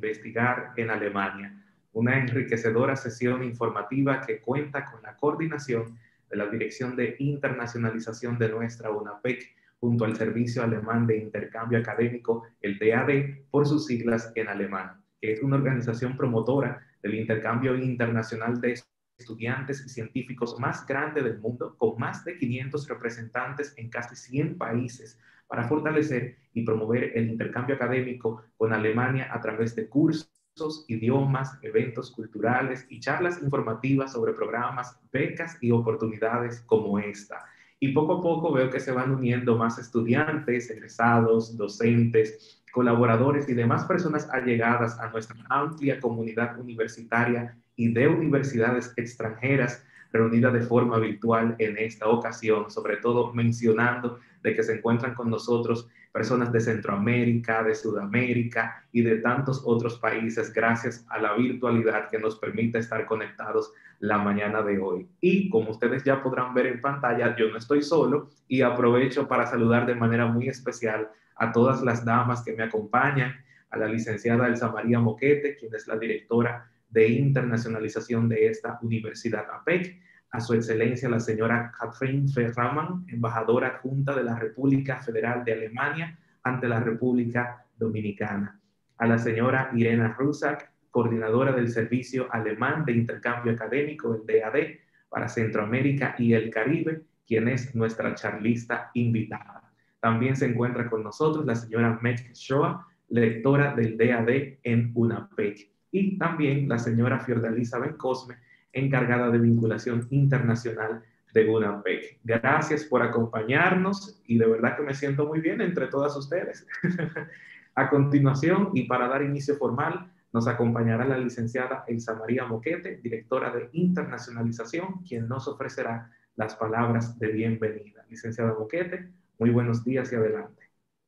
investigar en Alemania. Una enriquecedora sesión informativa que cuenta con la coordinación de la Dirección de Internacionalización de nuestra UNAPEC, junto al Servicio Alemán de Intercambio Académico, el DAD, por sus siglas en alemán, que es una organización promotora del intercambio internacional de estudiantes y científicos más grande del mundo, con más de 500 representantes en casi 100 países, para fortalecer y promover el intercambio académico con Alemania a través de cursos, idiomas, eventos culturales y charlas informativas sobre programas, becas y oportunidades como esta. Y poco a poco veo que se van uniendo más estudiantes, egresados, docentes, colaboradores y demás personas allegadas a nuestra amplia comunidad universitaria y de universidades extranjeras reunidas de forma virtual en esta ocasión, sobre todo mencionando de que se encuentran con nosotros personas de Centroamérica, de Sudamérica y de tantos otros países, gracias a la virtualidad que nos permite estar conectados la mañana de hoy. Y como ustedes ya podrán ver en pantalla, yo no estoy solo y aprovecho para saludar de manera muy especial a todas las damas que me acompañan, a la licenciada Elsa María Moquete, quien es la directora de internacionalización de esta Universidad APEC, a su excelencia la señora Katrin Ferraman, embajadora adjunta de la República Federal de Alemania ante la República Dominicana, a la señora Irena Rusak, coordinadora del Servicio Alemán de Intercambio Académico, el DAD, para Centroamérica y el Caribe, quien es nuestra charlista invitada. También se encuentra con nosotros la señora Meg Shoa, lectora del DAD en UNAPEC, y también la señora Fiordalisa Bencosme, encargada de vinculación internacional de UNAPEC. Gracias por acompañarnos y de verdad que me siento muy bien entre todas ustedes. A continuación, y para dar inicio formal, nos acompañará la licenciada Elsa María Moquete, directora de internacionalización, quien nos ofrecerá las palabras de bienvenida. Licenciada Moquete, muy buenos días y adelante.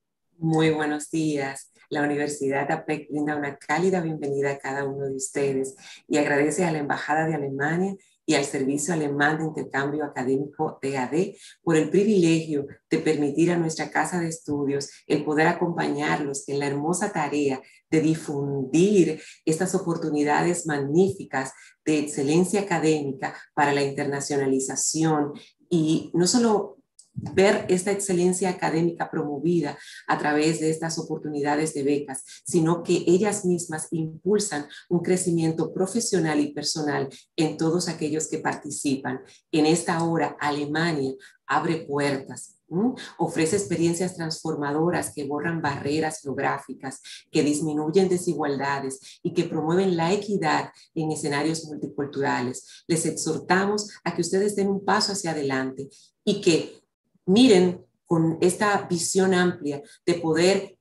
Muy buenos días. La Universidad APEC brinda una cálida bienvenida a cada uno de ustedes y agradece a la Embajada de Alemania y al Servicio Alemán de Intercambio Académico DAD por el privilegio de permitir a nuestra casa de estudios el poder acompañarlos en la hermosa tarea de difundir estas oportunidades magníficas de excelencia académica para la internacionalización y no solo ver esta excelencia académica promovida a través de estas oportunidades de becas, sino que ellas mismas impulsan un crecimiento profesional y personal en todos aquellos que participan. En esta hora, Alemania abre puertas, ofrece experiencias transformadoras que borran barreras geográficas, que disminuyen desigualdades y que promueven la equidad en escenarios multiculturales. Les exhortamos a que ustedes den un paso hacia adelante y que miren con esta visión amplia de poder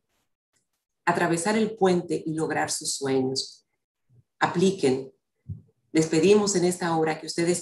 atravesar el puente y lograr sus sueños. Apliquen. Les pedimos en esta hora que ustedes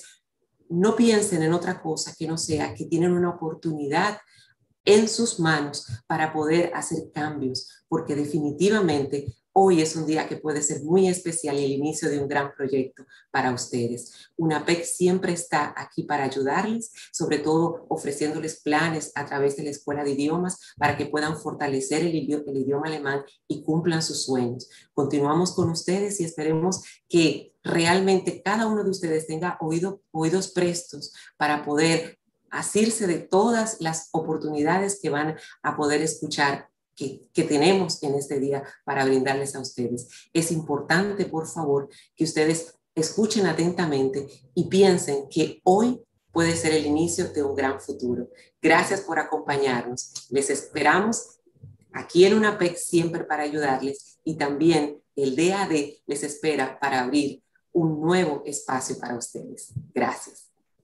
no piensen en otra cosa que no sea que tienen una oportunidad en sus manos para poder hacer cambios, porque definitivamente hoy es un día que puede ser muy especial y el inicio de un gran proyecto para ustedes. UNAPEC siempre está aquí para ayudarles, sobre todo ofreciéndoles planes a través de la Escuela de Idiomas para que puedan fortalecer el idioma alemán y cumplan sus sueños. Continuamos con ustedes y esperemos que realmente cada uno de ustedes tenga oídos prestos para poder asirse de todas las oportunidades que van a poder escuchar que tenemos en este día para brindarles a ustedes. Es importante, por favor, que ustedes escuchen atentamente y piensen que hoy puede ser el inicio de un gran futuro. Gracias por acompañarnos. Les esperamos aquí en UNAPEC siempre para ayudarles y también el DAD les espera para abrir un nuevo espacio para ustedes. Gracias.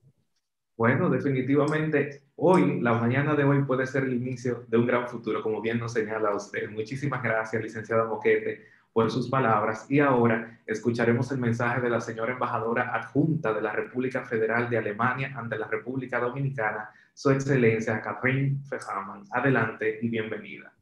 Bueno, definitivamente hoy, la mañana de hoy puede ser el inicio de un gran futuro, como bien nos señala usted. Muchísimas gracias, licenciada Moquete, por sus palabras. Y ahora escucharemos el mensaje de la señora embajadora adjunta de la República Federal de Alemania ante la República Dominicana, su excelencia Katrin Ferraman. Adelante y bienvenida.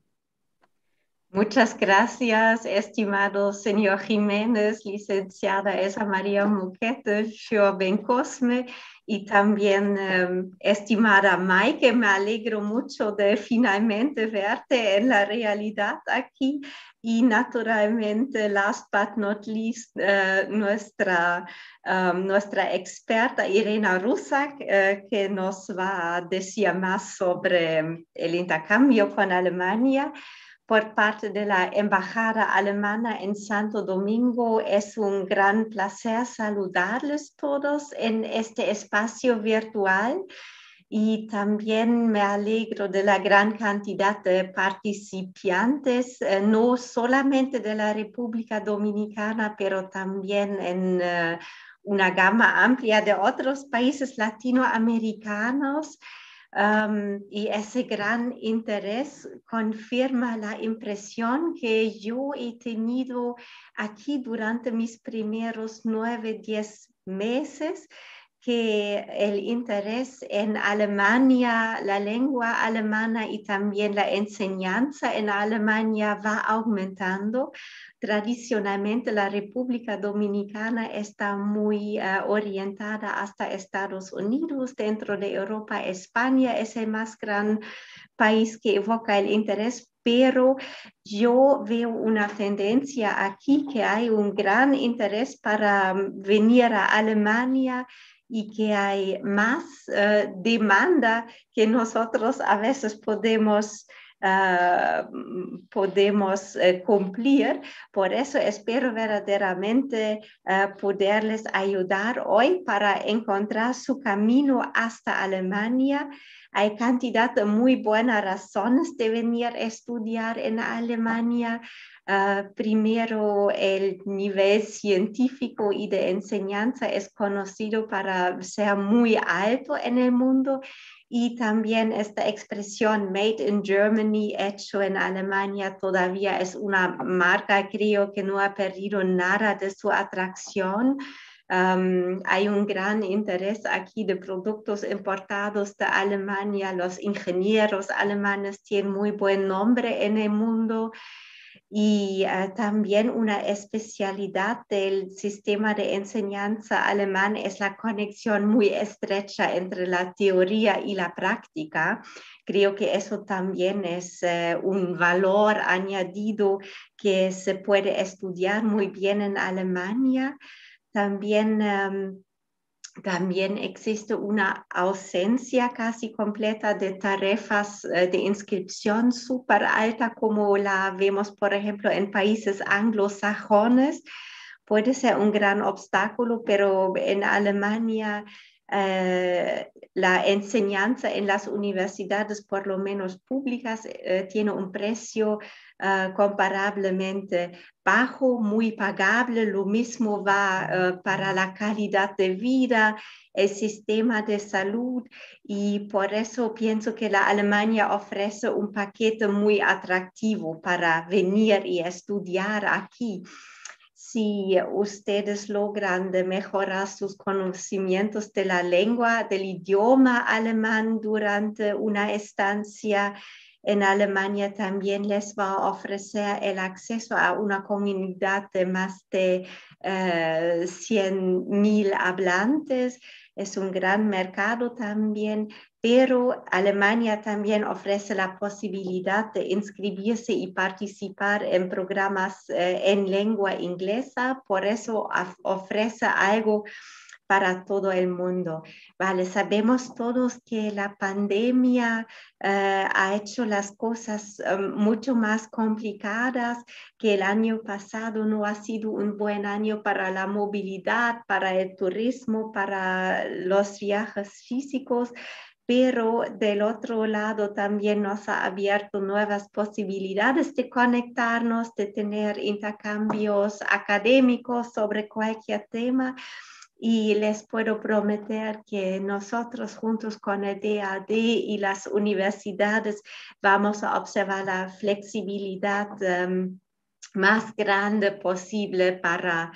Muchas gracias, estimado señor Jiménez, licenciada Elsa María Moquete, für Bencosme y también estimada Maike, me alegro mucho de finalmente verte en la realidad aquí Y naturalmente, last but not least, nuestra experta Irena Rusak, que nos va a decir más sobre el intercambio con Alemania. Por parte de la Embajada Alemana en Santo Domingo, es un gran placer saludarles todos en este espacio virtual. Y también me alegro de la gran cantidad de participantes, no solamente de la República Dominicana, pero también en una gama amplia de otros países latinoamericanos. Y ese gran interés confirma la impresión que yo he tenido aquí durante mis primeros 9-10 meses, que el interés en Alemania, la lengua alemana y también la enseñanza en Alemania va aumentando. Tradicionalmente la República Dominicana está muy orientada hasta Estados Unidos. Dentro de Europa, España es el más gran país que evoca el interés, pero yo veo una tendencia aquí que hay un gran interés para venir a Alemania y que hay más demanda que nosotros a veces podemos cumplir. Por eso espero verdaderamente poderles ayudar hoy para encontrar su camino hasta Alemania. Hay cantidad de muy buenas razones de venir a estudiar en Alemania. Primero, el nivel científico y de enseñanza es conocido para ser muy alto en el mundo, y también esta expresión Made in Germany, hecho en Alemania, todavía es una marca, creo que no ha perdido nada de su atracción. Hay un gran interés aquí de productos importados de Alemania. Los ingenieros alemanes tienen muy buen nombre en el mundo. Y también una especialidad del sistema de enseñanza alemán es la conexión muy estrecha entre la teoría y la práctica. Creo que eso también es un valor añadido que se puede estudiar muy bien en Alemania. También existe una ausencia casi completa de tarifas de inscripción súper alta, como la vemos, por ejemplo, en países anglosajones. Puede ser un gran obstáculo, pero en Alemania la enseñanza en las universidades, por lo menos públicas, tiene un precio comparablemente bajo, muy pagable. Lo mismo va para la calidad de vida, el sistema de salud, y por eso pienso que la Alemania ofrece un paquete muy atractivo para venir y estudiar aquí. Si ustedes logran de mejorar sus conocimientos de la lengua, del idioma alemán durante una estancia en Alemania, también les va a ofrecer el acceso a una comunidad de más de 100,000 hablantes. Es un gran mercado también, pero Alemania también ofrece la posibilidad de inscribirse y participar en programas en lengua inglesa. Por eso ofrece algo para todo el mundo. Vale, sabemos todos que la pandemia ha hecho las cosas mucho más complicadas, que el año pasado no ha sido un buen año para la movilidad, para el turismo, para los viajes físicos, pero del otro lado también nos ha abierto nuevas posibilidades de conectarnos, de tener intercambios académicos sobre cualquier tema. Y les puedo prometer que nosotros juntos con el DAD y las universidades vamos a observar la flexibilidad más grande posible para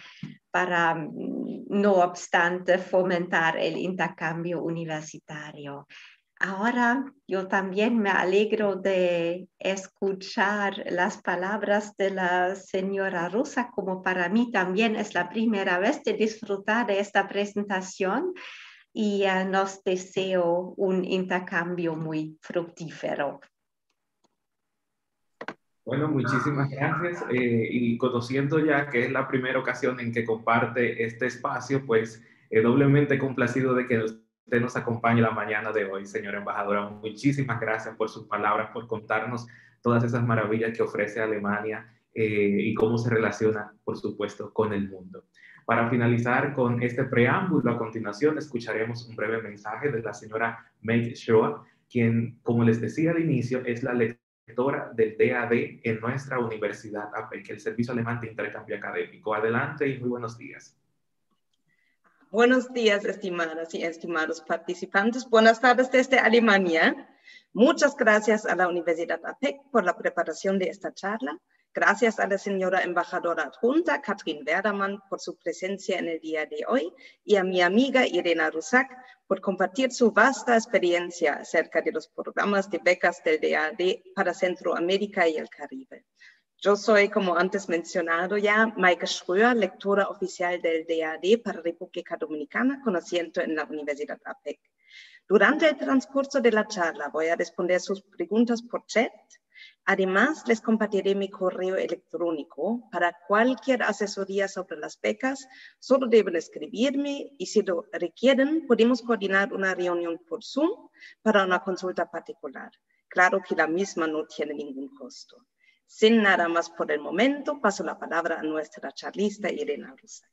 no obstante fomentar el intercambio universitario. Ahora yo también me alegro de escuchar las palabras de la señora Rusak, como para mí también es la primera vez de disfrutar de esta presentación, y nos deseo un intercambio muy fructífero. Bueno, muchísimas gracias. Y conociendo ya que es la primera ocasión en que comparte este espacio, pues doblemente complacido de que usted nos acompañe la mañana de hoy, señora embajadora. Muchísimas gracias por sus palabras, por contarnos todas esas maravillas que ofrece Alemania y cómo se relaciona, por supuesto, con el mundo. Para finalizar con este preámbulo, a continuación escucharemos un breve mensaje de la señora Meg Shoah, quien, como les decía al inicio, es la directora del DAD en nuestra universidad APEC, el Servicio Alemán de Intercambio Académico. Adelante y muy buenos días. Buenos días, estimadas y estimados participantes. Buenas tardes desde Alemania. Muchas gracias a la Universidad APEC por la preparación de esta charla. Gracias a la señora embajadora adjunta, Katrin Werdermann, por su presencia en el día de hoy y a mi amiga Irena Rusak por compartir su vasta experiencia acerca de los programas de becas del DAD para Centroamérica y el Caribe. Yo soy, como antes mencionado ya, Maike Schröer, lectora oficial del DAD para República Dominicana con asiento en la Universidad APEC. Durante el transcurso de la charla voy a responder sus preguntas por chat. Además, les compartiré mi correo electrónico. Para cualquier asesoría sobre las becas, solo deben escribirme y si lo requieren, podemos coordinar una reunión por Zoom para una consulta particular. Claro que la misma no tiene ningún costo. Sin nada más por el momento, paso la palabra a nuestra charlista Irena Rusak.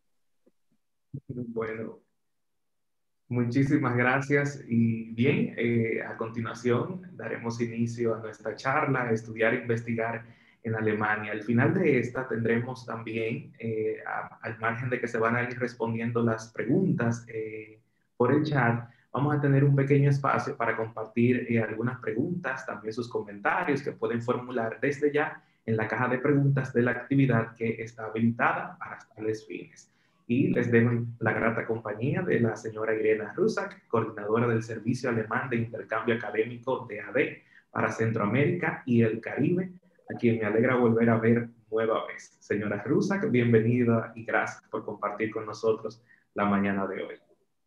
Bueno, muchísimas gracias y bien, a continuación daremos inicio a nuestra charla, estudiar e investigar en Alemania. Al final de esta tendremos también, al margen de que se van a ir respondiendo las preguntas por el chat, vamos a tener un pequeño espacio para compartir algunas preguntas, también sus comentarios que pueden formular desde ya en la caja de preguntas de la actividad que está habilitada para tales fines. Y les dejo la grata compañía de la señora Irena Rusak, coordinadora del Servicio Alemán de Intercambio Académico DAD para Centroamérica y el Caribe, a quien me alegra volver a ver nueva vez. Señora Rusak, bienvenida y gracias por compartir con nosotros la mañana de hoy.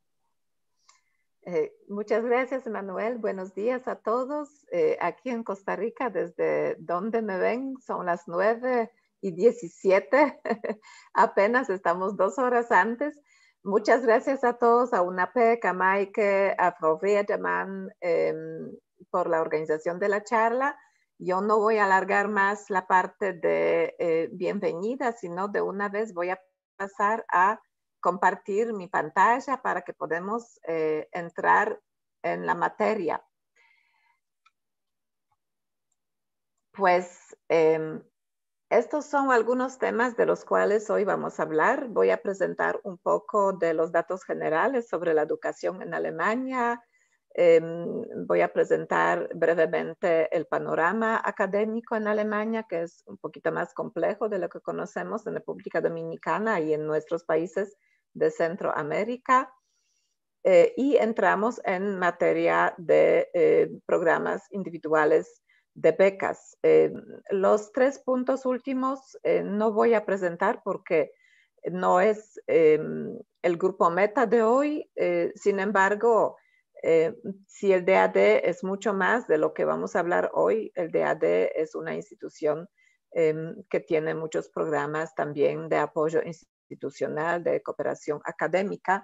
Muchas gracias, Manuel. Buenos días a todos. Aquí en Costa Rica, desde donde me ven, son las 9:17. Apenas estamos 2 horas antes. Muchas gracias a todos, a UNAPEC, a Maike, a Frau Werdermann, por la organización de la charla. Yo no voy a alargar más la parte de bienvenida, sino de una vez voy a pasar a compartir mi pantalla para que podamos entrar en la materia. Pues estos son algunos temas de los cuales hoy vamos a hablar. Voy a presentar un poco de los datos generales sobre la educación en Alemania. Voy a presentar brevemente el panorama académico en Alemania, que es un poquito más complejo de lo que conocemos en República Dominicana y en nuestros países de Centroamérica, y entramos en materia de programas individuales de becas. Los 3 puntos últimos no voy a presentar porque no es el grupo meta de hoy. Sin embargo, si el DAD es mucho más de lo que vamos a hablar hoy, el DAD es una institución que tiene muchos programas también de apoyo institucional, de cooperación académica,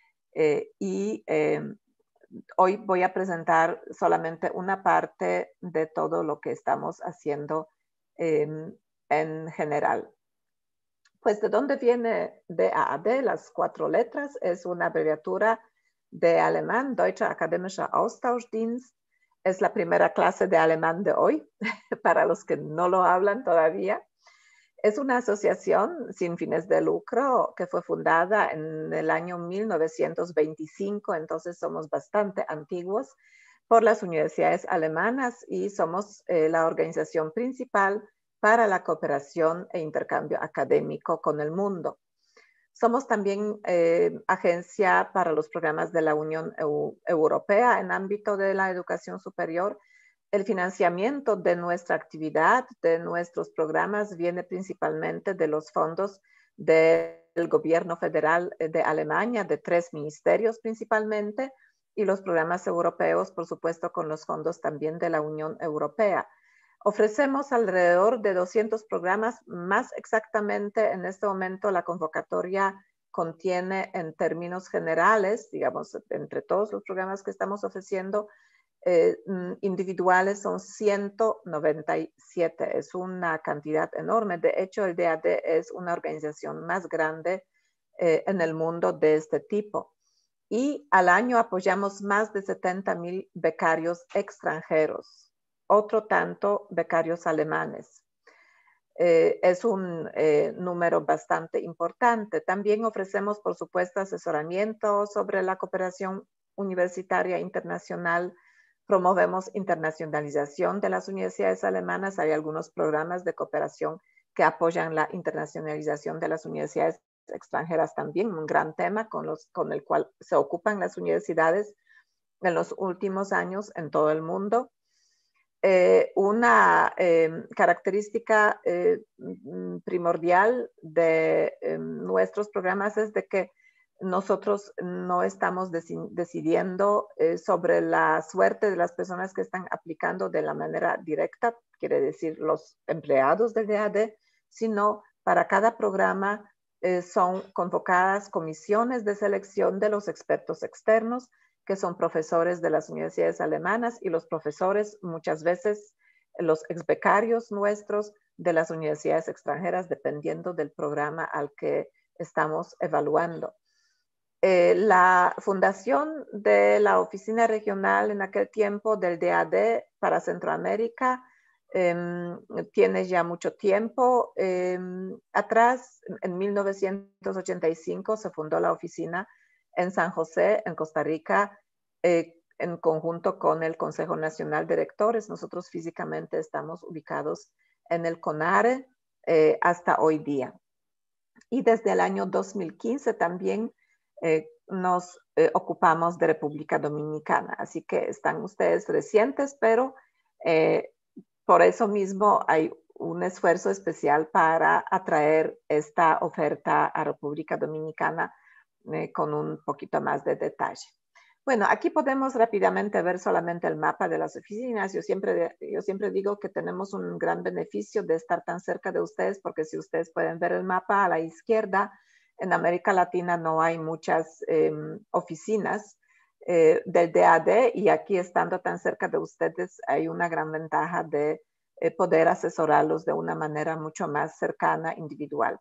y hoy voy a presentar solamente una parte de todo lo que estamos haciendo en general. Pues, ¿de dónde viene DAAD? Las 4 letras, es una abreviatura de alemán, Deutscher Akademischer Austauschdienst. Es la primera clase de alemán de hoy, para los que no lo hablan todavía. Es una asociación sin fines de lucro que fue fundada en el año 1925, entonces somos bastante antiguos, por las universidades alemanas y somos la organización principal para la cooperación e intercambio académico con el mundo. Somos también agencia para los programas de la Unión Europea en ámbito de la educación superior. El financiamiento de nuestra actividad, de nuestros programas, viene principalmente de los fondos del gobierno federal de Alemania, de 3 ministerios principalmente, y los programas europeos, por supuesto, con los fondos también de la Unión Europea. Ofrecemos alrededor de 200 programas, más exactamente en este momento la convocatoria contiene en términos generales, digamos, entre todos los programas que estamos ofreciendo, individuales son 197, es una cantidad enorme. De hecho, el DAD es una organización más grande en el mundo de este tipo. Y al año apoyamos más de 70,000 becarios extranjeros, otro tanto becarios alemanes. Es un número bastante importante. También ofrecemos, por supuesto, asesoramiento sobre la cooperación universitaria internacional. Promovemos internacionalización de las universidades alemanas. Hay algunos programas de cooperación que apoyan la internacionalización de las universidades extranjeras también, un gran tema con el cual se ocupan las universidades en los últimos años en todo el mundo. Una característica primordial de nuestros programas es de que nosotros no estamos decidiendo sobre la suerte de las personas que están aplicando de la manera directa, quiere decir los empleados del DAD, sino para cada programa son convocadas comisiones de selección de los expertos externos, que son profesores de las universidades alemanas, y los profesores, muchas veces los exbecarios nuestros de las universidades extranjeras, dependiendo del programa al que estamos evaluando. La fundación de la oficina regional en aquel tiempo del DAD para Centroamérica tiene ya mucho tiempo. Atrás, en 1985, se fundó la oficina en San José, en Costa Rica, en conjunto con el Consejo Nacional de Rectores. Nosotros físicamente estamos ubicados en el CONARE hasta hoy día. Y desde el año 2015 también nos ocupamos de República Dominicana. Así que están ustedes recientes, pero por eso mismo hay un esfuerzo especial para atraer esta oferta a República Dominicana con un poquito más de detalle. Bueno, aquí podemos rápidamente ver solamente el mapa de las oficinas. Yo siempre digo que tenemos un gran beneficio de estar tan cerca de ustedes, porque si ustedes pueden ver el mapa a la izquierda, en América Latina no hay muchas oficinas del DAD, y aquí estando tan cerca de ustedes hay una gran ventaja de poder asesorarlos de una manera mucho más cercana, individual.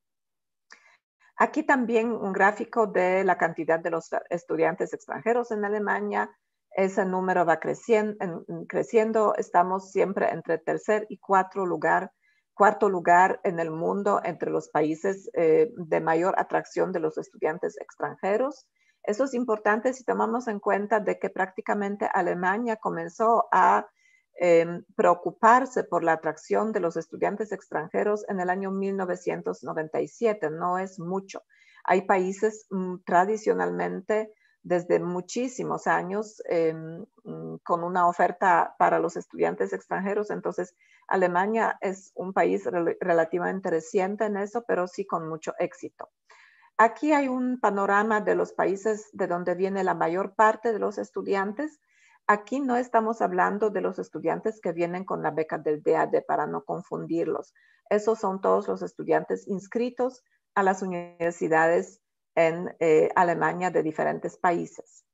Aquí también un gráfico de la cantidad de los estudiantes extranjeros en Alemania. Ese número va creciendo. Estamos siempre entre tercer y cuarto lugar en el mundo entre los países de mayor atracción de los estudiantes extranjeros. Eso es importante si tomamos en cuenta de que prácticamente Alemania comenzó a preocuparse por la atracción de los estudiantes extranjeros en el año 1997, no es mucho. Hay países tradicionalmente desde muchísimos años con una oferta para los estudiantes extranjeros. Entonces, Alemania es un país relativamente reciente en eso, pero sí con mucho éxito. Aquí hay un panorama de los países de donde viene la mayor parte de los estudiantes. Aquí no estamos hablando de los estudiantes que vienen con la beca del DAD para no confundirlos. Esos son todos los estudiantes inscritos a las universidades en Alemania de diferentes países.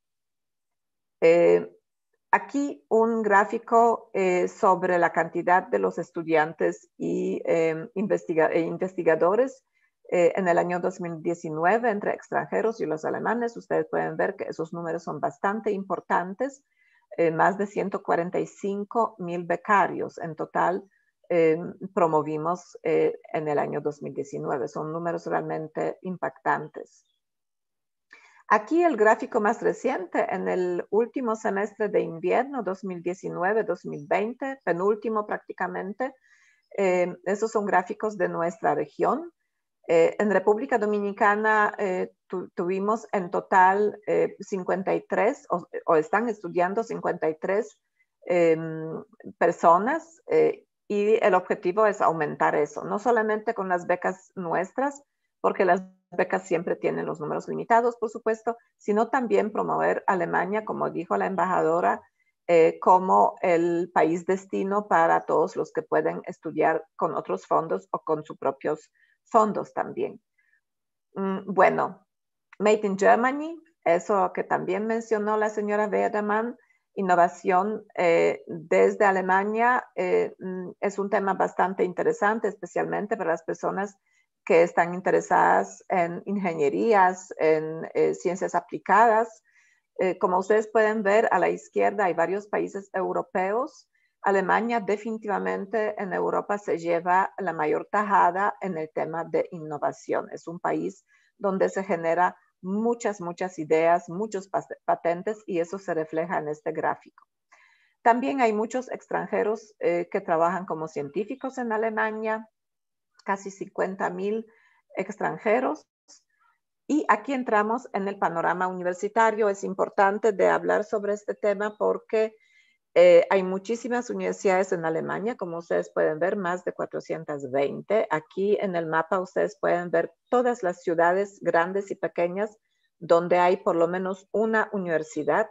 Aquí un gráfico sobre la cantidad de los estudiantes y investigadores en el año 2019 entre extranjeros y los alemanes. Ustedes pueden ver que esos números son bastante importantes. Más de 145,000 becarios en total promovimos en el año 2019. Son números realmente impactantes. Aquí el gráfico más reciente, en el último semestre de invierno 2019-2020, penúltimo prácticamente. Esos son gráficos de nuestra región. En República Dominicana tuvimos en total 53, o están estudiando 53 personas, y el objetivo es aumentar eso, no solamente con las becas nuestras, porque las becas siempre tienen los números limitados, por supuesto, sino también promover Alemania, como dijo la embajadora, como el país destino para todos los que pueden estudiar con otros fondos o con sus propios fondos también. Bueno, Made in Germany, eso que también mencionó la señora Werdemann, innovación desde Alemania, es un tema bastante interesante, especialmente para las personas que están interesadas en ingenierías, en ciencias aplicadas. Como ustedes pueden ver, a la izquierda hay varios países europeos. Alemania definitivamente en Europa se lleva la mayor tajada en el tema de innovación. Es un país donde se genera muchas ideas, muchos patentes, y eso se refleja en este gráfico. También hay muchos extranjeros que trabajan como científicos en Alemania, casi 50,000 extranjeros. Y aquí entramos en el panorama universitario. Es importante de hablar sobre este tema porque hay muchísimas universidades en Alemania, como ustedes pueden ver, más de 420. Aquí en el mapa ustedes pueden ver todas las ciudades grandes y pequeñas donde hay por lo menos una universidad.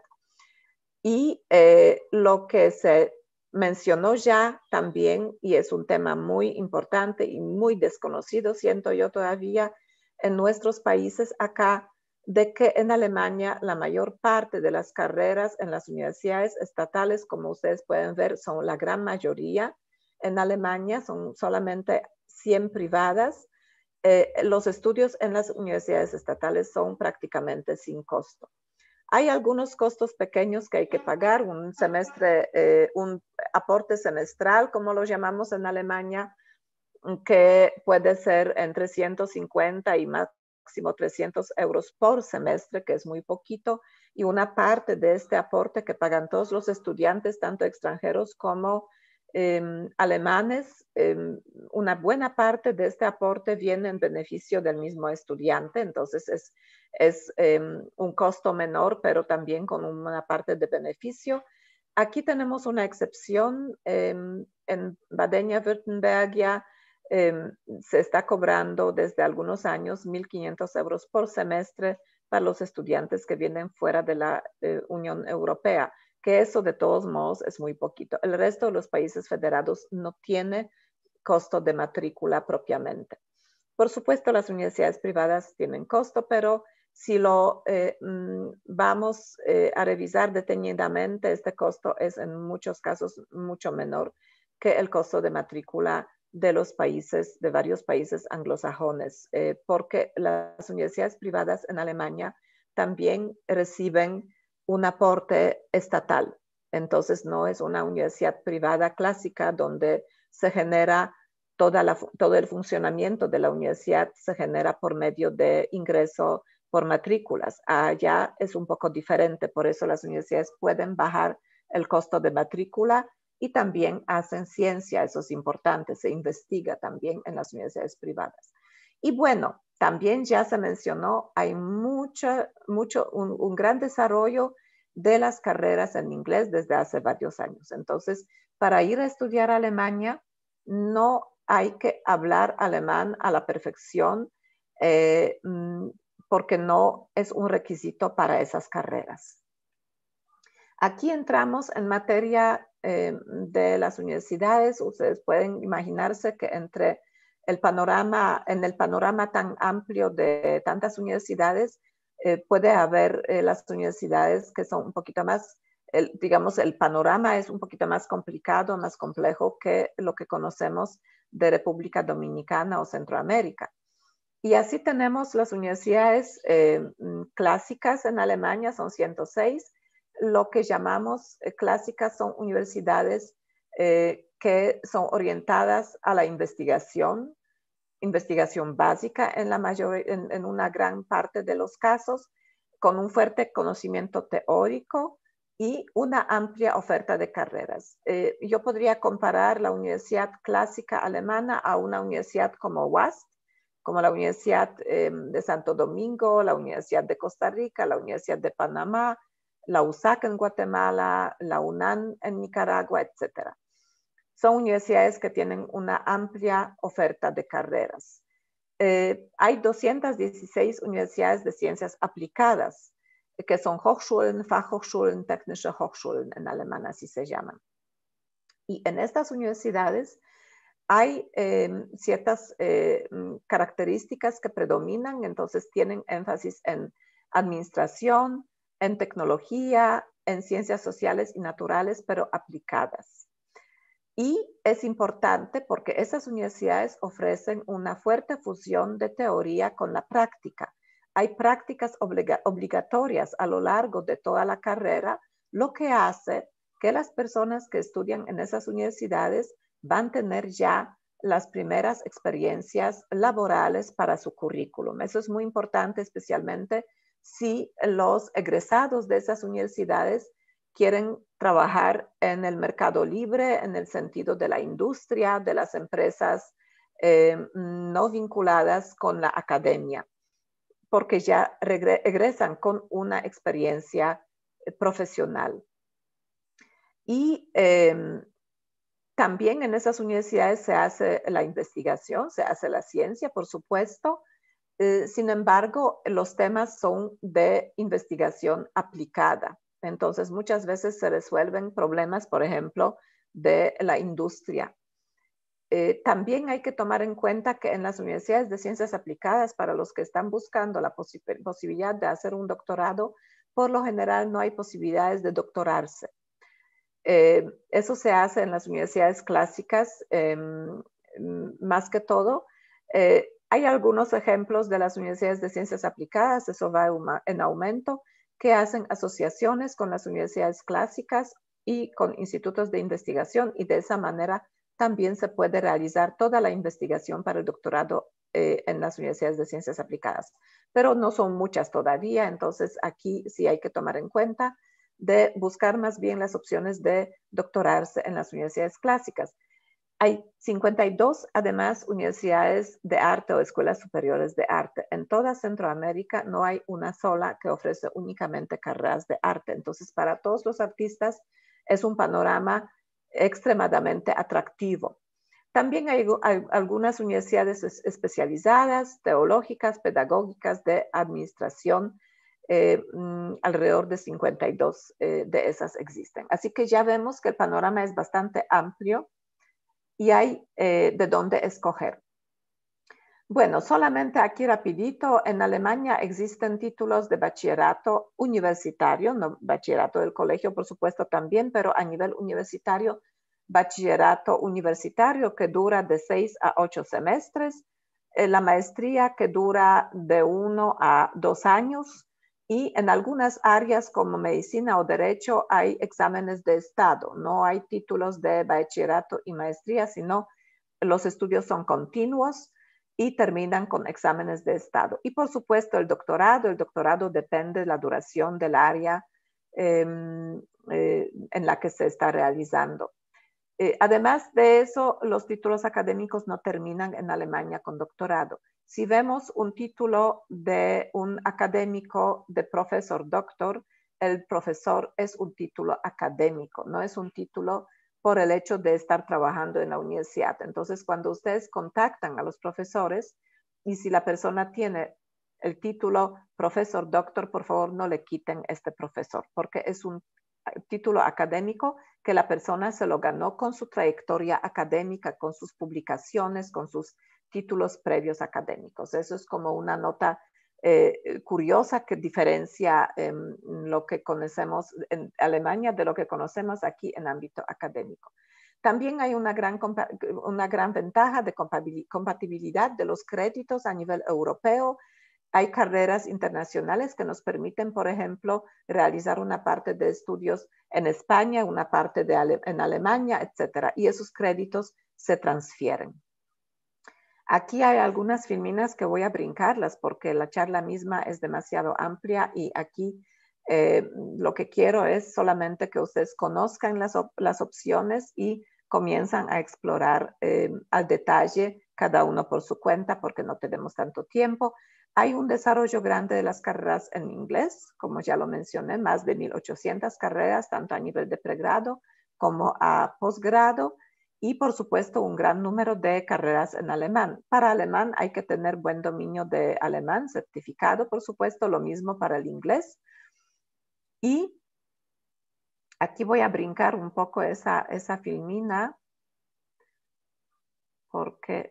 Y lo que se mencionó ya también, y es un tema muy importante y muy desconocido, siento yo todavía, en nuestros países acá, de que en Alemania la mayor parte de las carreras en las universidades estatales, como ustedes pueden ver, son la gran mayoría en Alemania, son solamente 100 privadas. Los estudios en las universidades estatales son prácticamente sin costo. Hay algunos costos pequeños que hay que pagar, un semestre, un aporte semestral, como lo llamamos en Alemania, que puede ser entre 150 y máximo 300 euros por semestre, que es muy poquito, y una parte de este aporte que pagan todos los estudiantes, tanto extranjeros como alemanes, una buena parte de este aporte viene en beneficio del mismo estudiante, entonces es un costo menor, pero también con una parte de beneficio. Aquí tenemos una excepción, en Baden-Württemberg se está cobrando desde algunos años 1.500 euros por semestre para los estudiantes que vienen fuera de la Unión Europea, que eso de todos modos es muy poquito. El resto de los países federados no tiene costo de matrícula propiamente. Por supuesto, las universidades privadas tienen costo, pero si lo vamos a revisar detenidamente, este costo es en muchos casos mucho menor que el costo de matrícula de los países, de varios países anglosajones, porque las universidades privadas en Alemania también reciben un aporte estatal. Entonces no es una universidad privada clásica donde se genera todo el funcionamiento de la universidad se genera por medio de ingreso por matrículas. Allá es un poco diferente, por eso las universidades pueden bajar el costo de matrícula y también hacen ciencia, eso es importante, se investiga también en las universidades privadas. Y bueno, también ya se mencionó, hay un gran desarrollo de las carreras en inglés desde hace varios años. Entonces, para ir a estudiar a Alemania, no hay que hablar alemán a la perfección porque no es un requisito para esas carreras. Aquí entramos en materia de las universidades. Ustedes pueden imaginarse que en el panorama tan amplio de tantas universidades, puede haber las universidades que son un poquito más, digamos, el panorama es un poquito más complicado, más complejo que lo que conocemos de República Dominicana o Centroamérica. Y así tenemos las universidades clásicas en Alemania, son 106. Lo que llamamos clásicas son universidades que son orientadas a la investigación básica en una gran parte de los casos, con un fuerte conocimiento teórico y una amplia oferta de carreras. Yo podría comparar la universidad clásica alemana a una universidad como WAST, como la Universidad de Santo Domingo, la Universidad de Costa Rica, la Universidad de Panamá, la USAC en Guatemala, la UNAM en Nicaragua, etc. Son universidades que tienen una amplia oferta de carreras. Hay 216 universidades de ciencias aplicadas que son Hochschulen, Fachhochschulen, Technische Hochschulen en alemán, así se llaman. Y en estas universidades hay ciertas características que predominan, entonces tienen énfasis en administración, en tecnología, en ciencias sociales y naturales, pero aplicadas. Y es importante porque esas universidades ofrecen una fuerte fusión de teoría con la práctica. Hay prácticas obligatorias a lo largo de toda la carrera, lo que hace que las personas que estudian en esas universidades van a tener ya las primeras experiencias laborales para su currículum. Eso es muy importante, especialmente si los egresados de esas universidades quieren trabajar en el mercado libre, en el sentido de la industria, de las empresas no vinculadas con la academia, porque ya regresan con una experiencia profesional. Y también en esas universidades se hace la investigación, se hace la ciencia, por supuesto. Sin embargo, los temas son de investigación aplicada. Entonces, muchas veces se resuelven problemas, por ejemplo, de la industria. También hay que tomar en cuenta que en las universidades de ciencias aplicadas, para los que están buscando la posibilidad de hacer un doctorado, por lo general no hay posibilidades de doctorarse. Eso se hace en las universidades clásicas, más que todo. Hay algunos ejemplos de las universidades de ciencias aplicadas, eso va en aumento, que hacen asociaciones con las universidades clásicas y con institutos de investigación, y de esa manera también se puede realizar toda la investigación para el doctorado en las universidades de ciencias aplicadas. Pero no son muchas todavía, entonces aquí sí hay que tomar en cuenta de buscar más bien las opciones de doctorarse en las universidades clásicas. Hay 52, además, universidades de arte o escuelas superiores de arte. En toda Centroamérica no hay una sola que ofrece únicamente carreras de arte. Entonces, para todos los artistas es un panorama extremadamente atractivo. También hay algunas universidades especializadas, teológicas, pedagógicas, de administración. Alrededor de 52 de esas existen. Así que ya vemos que el panorama es bastante amplio y hay de dónde escoger. Bueno, solamente aquí rapidito, en Alemania existen títulos de bachillerato universitario, no bachillerato del colegio, por supuesto también, pero a nivel universitario, bachillerato universitario que dura de 6 a 8 semestres, la maestría que dura de 1 a 2 años, y en algunas áreas como medicina o derecho hay exámenes de estado, no hay títulos de bachillerato y maestría, sino los estudios son continuos y terminan con exámenes de estado. Y por supuesto el doctorado depende de la duración del área en la que se está realizando. Además de eso, los títulos académicos no terminan en Alemania con doctorado. Si vemos un título de un académico de profesor doctor, el profesor es un título académico, no es un título por el hecho de estar trabajando en la universidad. Entonces, cuando ustedes contactan a los profesores y si la persona tiene el título profesor doctor, por favor no le quiten este profesor, porque es un título académico que la persona se lo ganó con su trayectoria académica, con sus publicaciones, con sus títulos previos académicos. Eso es como una nota curiosa que diferencia lo que conocemos en Alemania de lo que conocemos aquí en ámbito académico. También hay una gran ventaja de compatibilidad de los créditos a nivel europeo. Hay carreras internacionales que nos permiten, por ejemplo, realizar una parte de estudios en España, una parte en Alemania, etc. Y esos créditos se transfieren. Aquí hay algunas filminas que voy a brincarlas porque la charla misma es demasiado amplia y aquí lo que quiero es solamente que ustedes conozcan las opciones y comienzan a explorar al detalle cada uno por su cuenta porque no tenemos tanto tiempo. Hay un desarrollo grande de las carreras en inglés, como ya lo mencioné, más de 1,800 carreras, tanto a nivel de pregrado como a posgrado, y por supuesto un gran número de carreras en alemán. Para alemán hay que tener buen dominio de alemán, certificado, por supuesto, lo mismo para el inglés. Y aquí voy a brincar un poco esa filmina, porque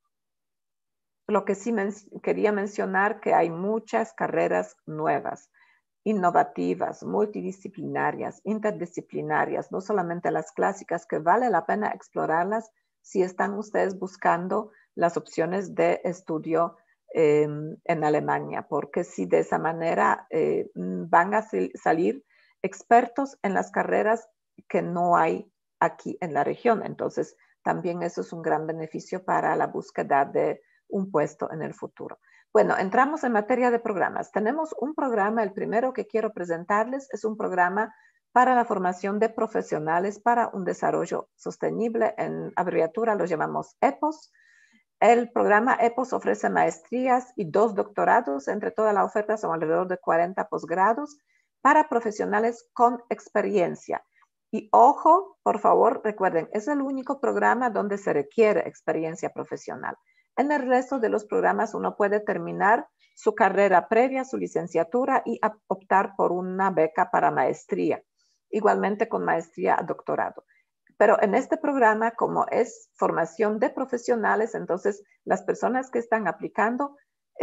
lo que sí quería mencionar que hay muchas carreras nuevas, innovativas, multidisciplinarias, interdisciplinarias, no solamente las clásicas, que vale la pena explorarlas si están ustedes buscando las opciones de estudio en Alemania, porque si de esa manera van a salir expertos en las carreras que no hay aquí en la región. Entonces, también eso es un gran beneficio para la búsqueda de un puesto en el futuro. Bueno, entramos en materia de programas. Tenemos un programa, el primero que quiero presentarles es un programa para la formación de profesionales para un desarrollo sostenible. En abreviatura lo llamamos EPOS. El programa EPOS ofrece maestrías y 2 doctorados. Entre toda la oferta son alrededor de 40 posgrados para profesionales con experiencia. Y ojo, por favor, recuerden, es el único programa donde se requiere experiencia profesional. En el resto de los programas uno puede terminar su carrera previa, su licenciatura y optar por una beca para maestría, igualmente con maestría a doctorado. Pero en este programa, como es formación de profesionales, entonces las personas que están aplicando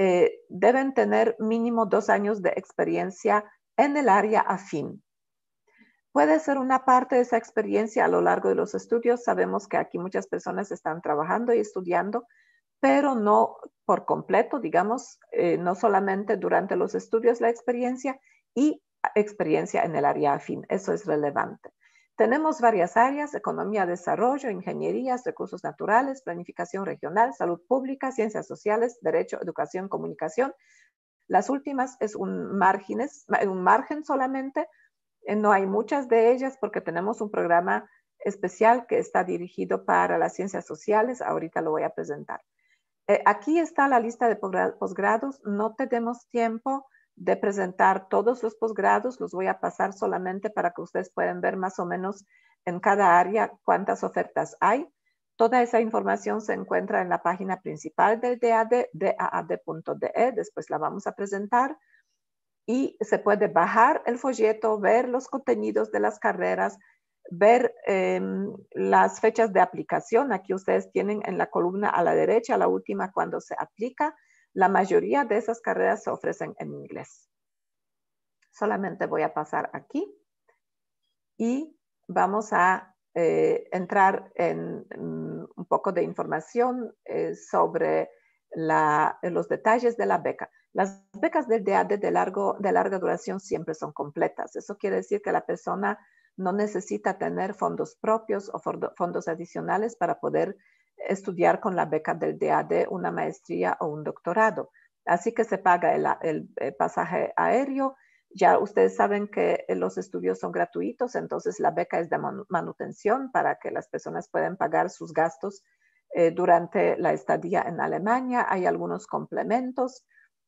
deben tener mínimo 2 años de experiencia en el área afín. Puede ser una parte de esa experiencia a lo largo de los estudios. Sabemos que aquí muchas personas están trabajando y estudiando, pero no por completo, digamos, no solamente durante los estudios la experiencia y experiencia en el área afín. Eso es relevante. Tenemos varias áreas: economía, desarrollo, ingenierías, recursos naturales, planificación regional, salud pública, ciencias sociales, derecho, educación, comunicación. Las últimas es un margen solamente. No hay muchas de ellas porque tenemos un programa especial que está dirigido para las ciencias sociales. Ahorita lo voy a presentar. Aquí está la lista de posgrados. No tenemos tiempo de presentar todos los posgrados. Los voy a pasar solamente para que ustedes puedan ver más o menos en cada área cuántas ofertas hay. Toda esa información se encuentra en la página principal del DAAD, daad.de. Después la vamos a presentar. Y se puede bajar el folleto, ver los contenidos de las carreras, ver las fechas de aplicación. Aquí ustedes tienen en la columna a la derecha, la última, cuando se aplica. La mayoría de esas carreras se ofrecen en inglés. Solamente voy a pasar aquí y vamos a entrar en un poco de información sobre los detalles de la beca. Las becas del DAAD de larga duración siempre son completas. Eso quiere decir que la persona no necesita tener fondos propios o fondos adicionales para poder estudiar con la beca del DAAD una maestría o un doctorado. Así que se paga el pasaje aéreo. Ya ustedes saben que los estudios son gratuitos, entonces la beca es de manutención para que las personas puedan pagar sus gastos durante la estadía en Alemania. Hay algunos complementos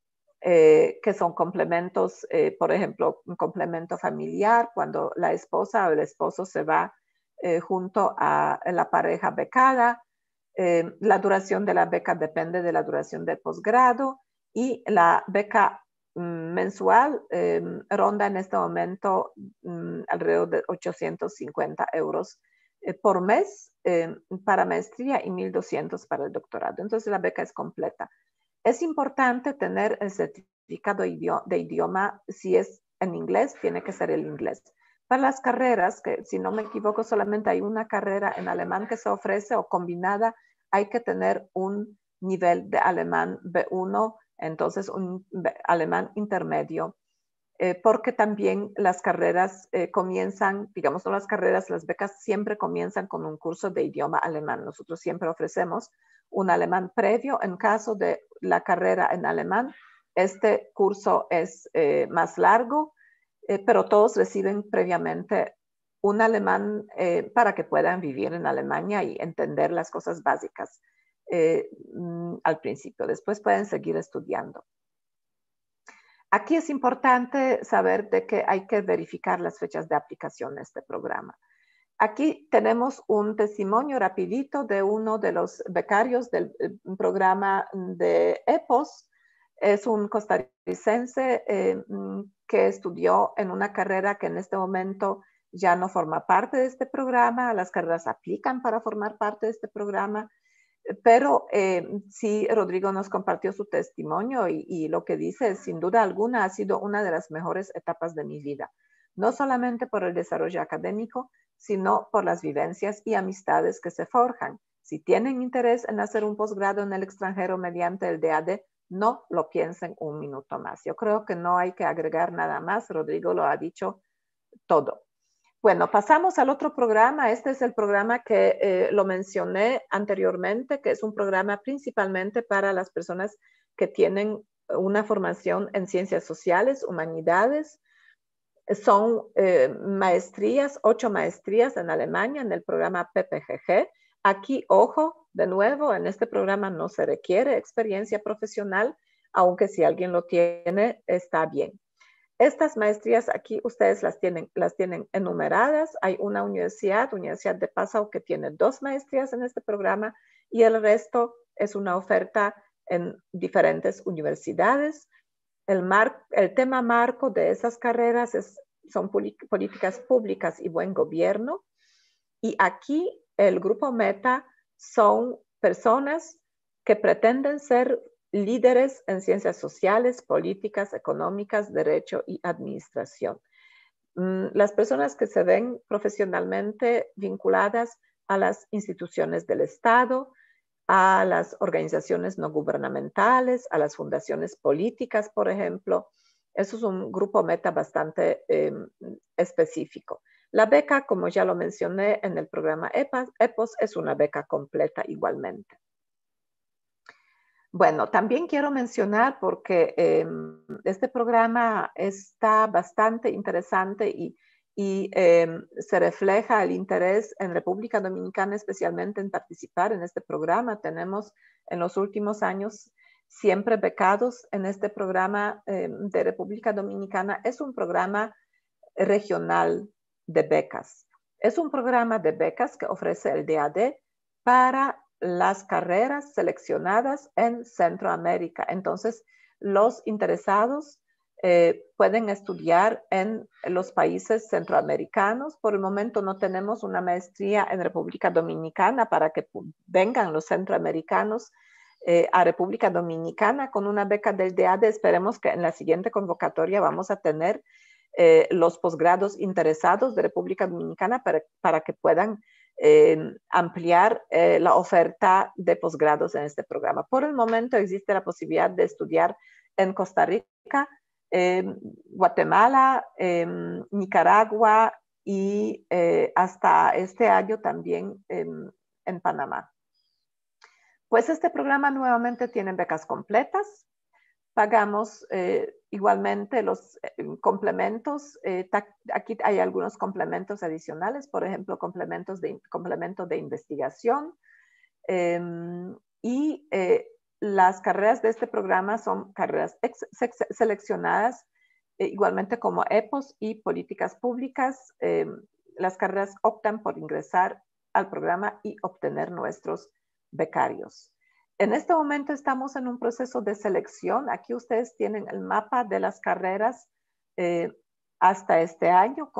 que son complementos, por ejemplo, un complemento familiar, cuando la esposa o el esposo se va junto a la pareja becada. La duración de la beca depende de la duración del posgrado y la beca mensual ronda en este momento alrededor de 850 euros por mes para maestría y 1.200 para el doctorado. Entonces la beca es completa. Es importante tener el certificado de idioma. Si es en inglés, tiene que ser el inglés. Para las carreras, que si no me equivoco solamente hay una carrera en alemán que se ofrece o combinada, hay que tener un nivel de alemán B1, entonces un alemán intermedio, porque también las carreras comienzan, digamos, no las carreras, las becas siempre comienzan con un curso de idioma alemán. Nosotros siempre ofrecemos un alemán previo. En caso de la carrera en alemán, este curso es más largo, pero todos reciben previamente un alemán para que puedan vivir en Alemania y entender las cosas básicas al principio. Después pueden seguir estudiando. Aquí es importante saber de que hay que verificar las fechas de aplicación de este programa. Aquí tenemos un testimonio rapidito de uno de los becarios del programa de EPOS. Es un costarricense que estudió en una carrera que en este momento ya no forma parte de este programa. Las carreras aplican para formar parte de este programa. Pero sí, Rodrigo nos compartió su testimonio y lo que dice, sin duda alguna, ha sido una de las mejores etapas de mi vida. No solamente por el desarrollo académico, sino por las vivencias y amistades que se forjan. Si tienen interés en hacer un posgrado en el extranjero mediante el DAD, no lo piensen un minuto más. Yo creo que no hay que agregar nada más. Rodrigo lo ha dicho todo. Bueno, pasamos al otro programa. Este es el programa que lo mencioné anteriormente, que es un programa principalmente para las personas que tienen una formación en ciencias sociales, humanidades. Son maestrías, 8 maestrías en Alemania en el programa PPGG. Aquí, ojo, de nuevo, en este programa no se requiere experiencia profesional, aunque si alguien lo tiene, está bien. Estas maestrías aquí ustedes las tienen enumeradas. Hay una universidad de Passau, que tiene 2 maestrías en este programa y el resto es una oferta en diferentes universidades. El tema marco de esas carreras son políticas públicas y buen gobierno. Y aquí el grupo meta son personas que pretenden ser líderes en ciencias sociales, políticas, económicas, derecho y administración. Las personas que se ven profesionalmente vinculadas a las instituciones del Estado, a las organizaciones no gubernamentales, a las fundaciones políticas, por ejemplo. Eso es un grupo meta bastante específico. La beca, como ya lo mencioné en el programa EPOS, es una beca completa igualmente. Bueno, también quiero mencionar, porque este programa está bastante interesante y se refleja el interés en República Dominicana, especialmente en participar en este programa. Tenemos en los últimos años siempre becados en este programa de República Dominicana. Es un programa regional de becas. Es un programa de becas que ofrece el DAD para las carreras seleccionadas en Centroamérica. Entonces, los interesados pueden estudiar en los países centroamericanos. Por el momento no tenemos una maestría en República Dominicana para que vengan los centroamericanos a República Dominicana con una beca del DAD. Esperemos que en la siguiente convocatoria vamos a tener los posgrados interesados de República Dominicana para que puedan ampliar la oferta de posgrados en este programa. Por el momento existe la posibilidad de estudiar en Costa Rica, Guatemala, Nicaragua y hasta este año también en Panamá. Pues este programa nuevamente tiene becas completas. Pagamos igualmente los complementos. Aquí hay algunos complementos adicionales, por ejemplo, complemento de investigación. Y las carreras de este programa son carreras seleccionadas igualmente como EPOS y políticas públicas. Las carreras optan por ingresar al programa y obtener nuestros becarios. En este momento estamos en un proceso de selección. Aquí ustedes tienen el mapa de las carreras hasta este año,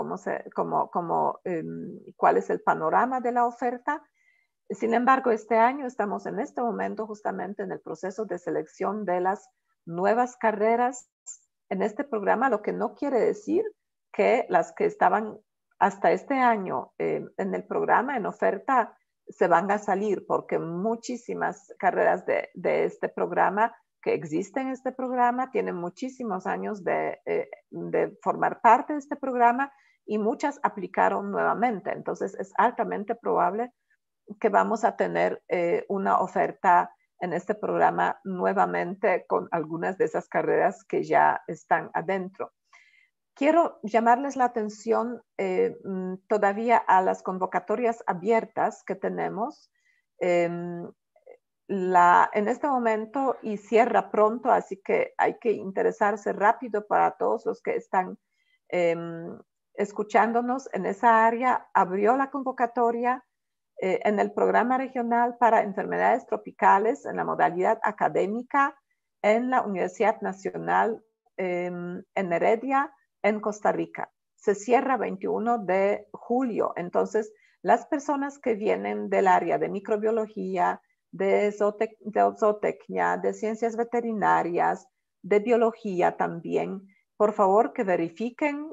cuál es el panorama de la oferta. Sin embargo, este año estamos en este momento justamente en el proceso de selección de las nuevas carreras en este programa, lo que no quiere decir que las que estaban hasta este año en el programa, en oferta, se van a salir, porque muchísimas carreras de este programa que existen en este programa tienen muchísimos años de formar parte de este programa y muchas aplicaron nuevamente. Entonces es altamente probable que vamos a tener una oferta en este programa nuevamente con algunas de esas carreras que ya están adentro. Quiero llamarles la atención todavía a las convocatorias abiertas que tenemos. En este momento y cierra pronto, así que hay que interesarse rápido para todos los que están escuchándonos en esa área. Abrió la convocatoria en el programa regional para enfermedades tropicales en la modalidad académica. en la Universidad Nacional en Heredia, en Costa Rica. Se cierra 21 de julio. Entonces, las personas que vienen del área de microbiología, de zootecnia, de ciencias veterinarias, de biología también, por favor que verifiquen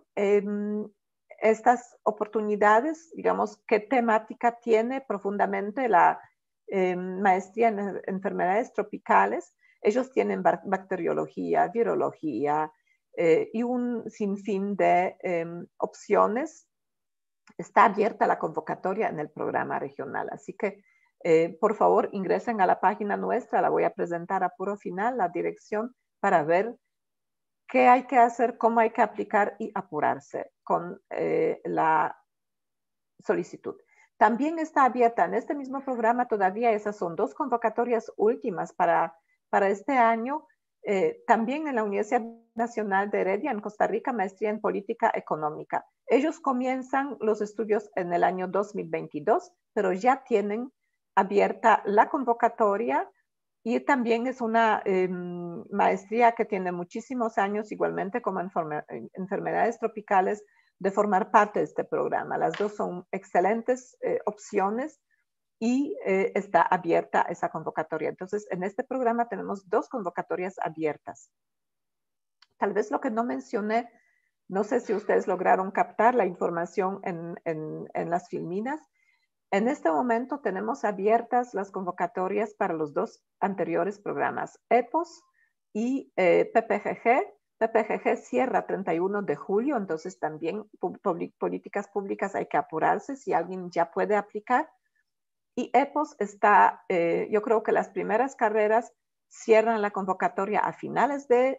estas oportunidades, digamos, qué temática tiene profundamente la maestría en enfermedades tropicales. Ellos tienen bacteriología, virología y un sinfín de opciones. Está abierta la convocatoria en el programa regional, así que por favor ingresen a la página nuestra, la voy a presentar a puro final, la dirección, para ver qué hay que hacer, cómo hay que aplicar y apurarse con la solicitud. También está abierta en este mismo programa todavía, esas son 2 convocatorias últimas para este año, también en la Universidad Nacional de Heredia, en Costa Rica, maestría en política económica. Ellos comienzan los estudios en el año 2022, pero ya tienen abierta la convocatoria y también es una maestría que tiene muchísimos años, igualmente como enfermedades tropicales, de formar parte de este programa. Las dos son excelentes opciones y está abierta esa convocatoria. Entonces, en este programa tenemos 2 convocatorias abiertas. Tal vez lo que no mencioné, no sé si ustedes lograron captar la información en las filminas. En este momento tenemos abiertas las convocatorias para los 2 anteriores programas, EPOS y PPGG. PPGG cierra 31 de julio, entonces también políticas públicas hay que apurarse si alguien ya puede aplicar. Y EPOS está, yo creo que las primeras carreras cierran la convocatoria a finales de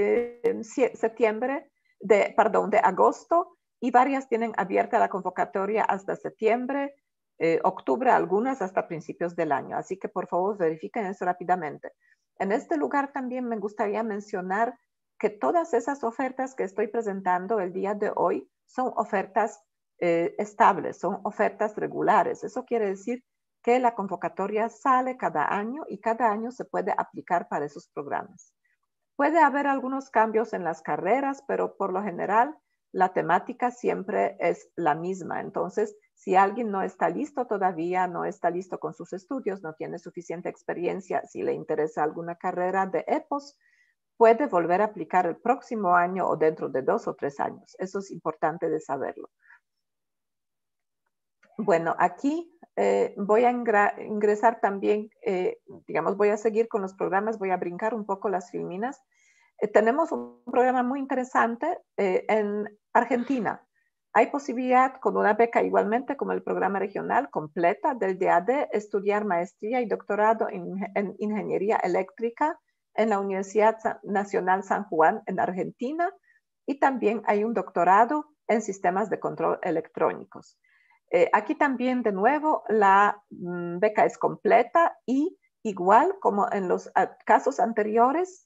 de agosto, y varias tienen abierta la convocatoria hasta septiembre, octubre, algunas hasta principios del año. Así que por favor verifiquen eso rápidamente. En este lugar también me gustaría mencionar que todas esas ofertas que estoy presentando el día de hoy son ofertas estables, son ofertas regulares. Eso quiere decir que la convocatoria sale cada año y cada año se puede aplicar para esos programas. Puede haber algunos cambios en las carreras, pero por lo general la temática siempre es la misma. Entonces, si alguien no está listo todavía, no está listo con sus estudios, no tiene suficiente experiencia, si le interesa alguna carrera de EPOS, puede volver a aplicar el próximo año o dentro de 2 o 3 años. Eso es importante de saberlo. Bueno, aquí voy a ingresar también, digamos, voy a seguir con los programas, voy a brincar un poco las filminas. Tenemos un programa muy interesante en Argentina. Hay posibilidad con una beca igualmente como el programa regional completa del DAD, estudiar maestría y doctorado en ingeniería eléctrica en la Universidad Nacional San Juan en Argentina, y también hay un doctorado en sistemas de control electrónicos. Aquí también de nuevo la beca es completa y igual como en los casos anteriores,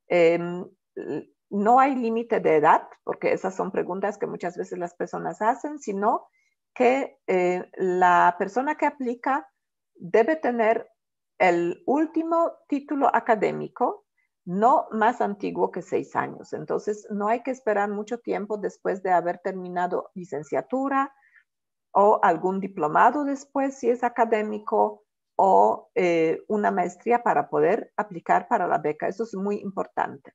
no hay límite de edad, porque esas son preguntas que muchas veces las personas hacen, sino que la persona que aplica debe tener el último título académico, no más antiguo que 6 años. Entonces, no hay que esperar mucho tiempo después de haber terminado licenciatura o algún diplomado después, si es académico, o una maestría para poder aplicar para la beca. Eso es muy importante.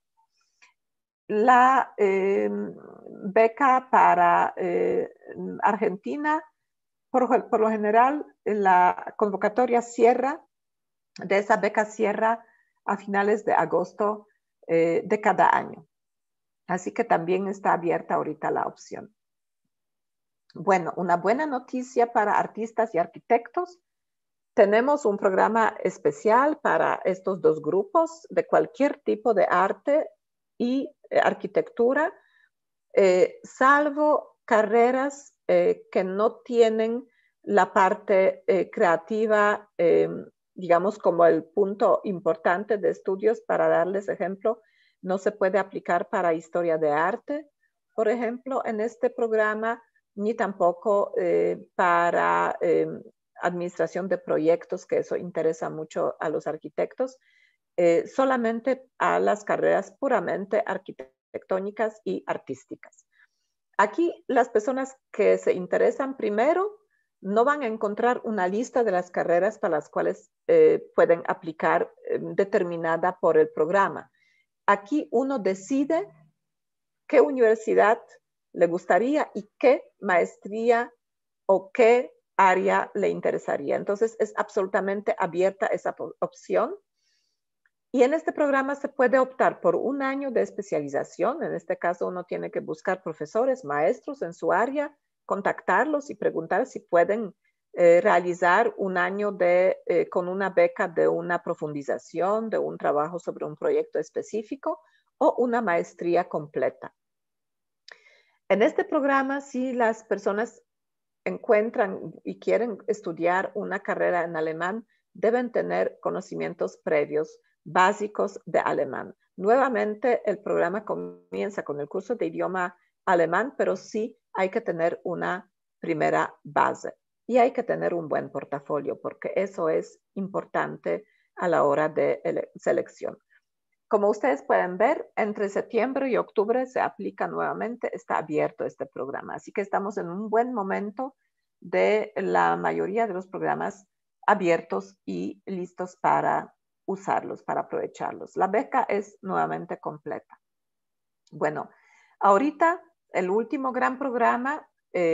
La beca para Argentina, por lo general, la convocatoria cierra, de esa beca cierra a finales de agosto de cada año. Así que también está abierta ahorita la opción. Bueno, una buena noticia para artistas y arquitectos. Tenemos un programa especial para estos 2 grupos de cualquier tipo de arte y arquitectura, salvo carreras que no tienen la parte creativa, digamos, como el punto importante de estudios. Para darles ejemplo, no se puede aplicar para historia de arte, por ejemplo, en este programa, ni tampoco para administración de proyectos, que eso interesa mucho a los arquitectos. solamente a las carreras puramente arquitectónicas y artísticas. Aquí las personas que se interesan primero no van a encontrar una lista de las carreras para las cuales pueden aplicar determinada por el programa. Aquí uno decide qué universidad le gustaría y qué maestría o qué área le interesaría. Entonces es absolutamente abierta esa opción. Y en este programa se puede optar por un año de especialización. En este caso uno tiene que buscar profesores, maestros en su área, contactarlos y preguntar si pueden realizar un año con una beca de una profundización, de un trabajo sobre un proyecto específico o una maestría completa. En este programa, si las personas encuentran y quieren estudiar una carrera en alemán, deben tener conocimientos previos básicos de alemán. Nuevamente, el programa comienza con el curso de idioma alemán, pero sí hay que tener una primera base y hay que tener un buen portafolio porque eso es importante a la hora de selección. Como ustedes pueden ver, entre septiembre y octubre se aplica nuevamente, está abierto este programa. Así que estamos en un buen momento de la mayoría de los programas abiertos y listos para usarlos, para aprovecharlos. La beca es nuevamente completa. Bueno, ahorita el último gran programa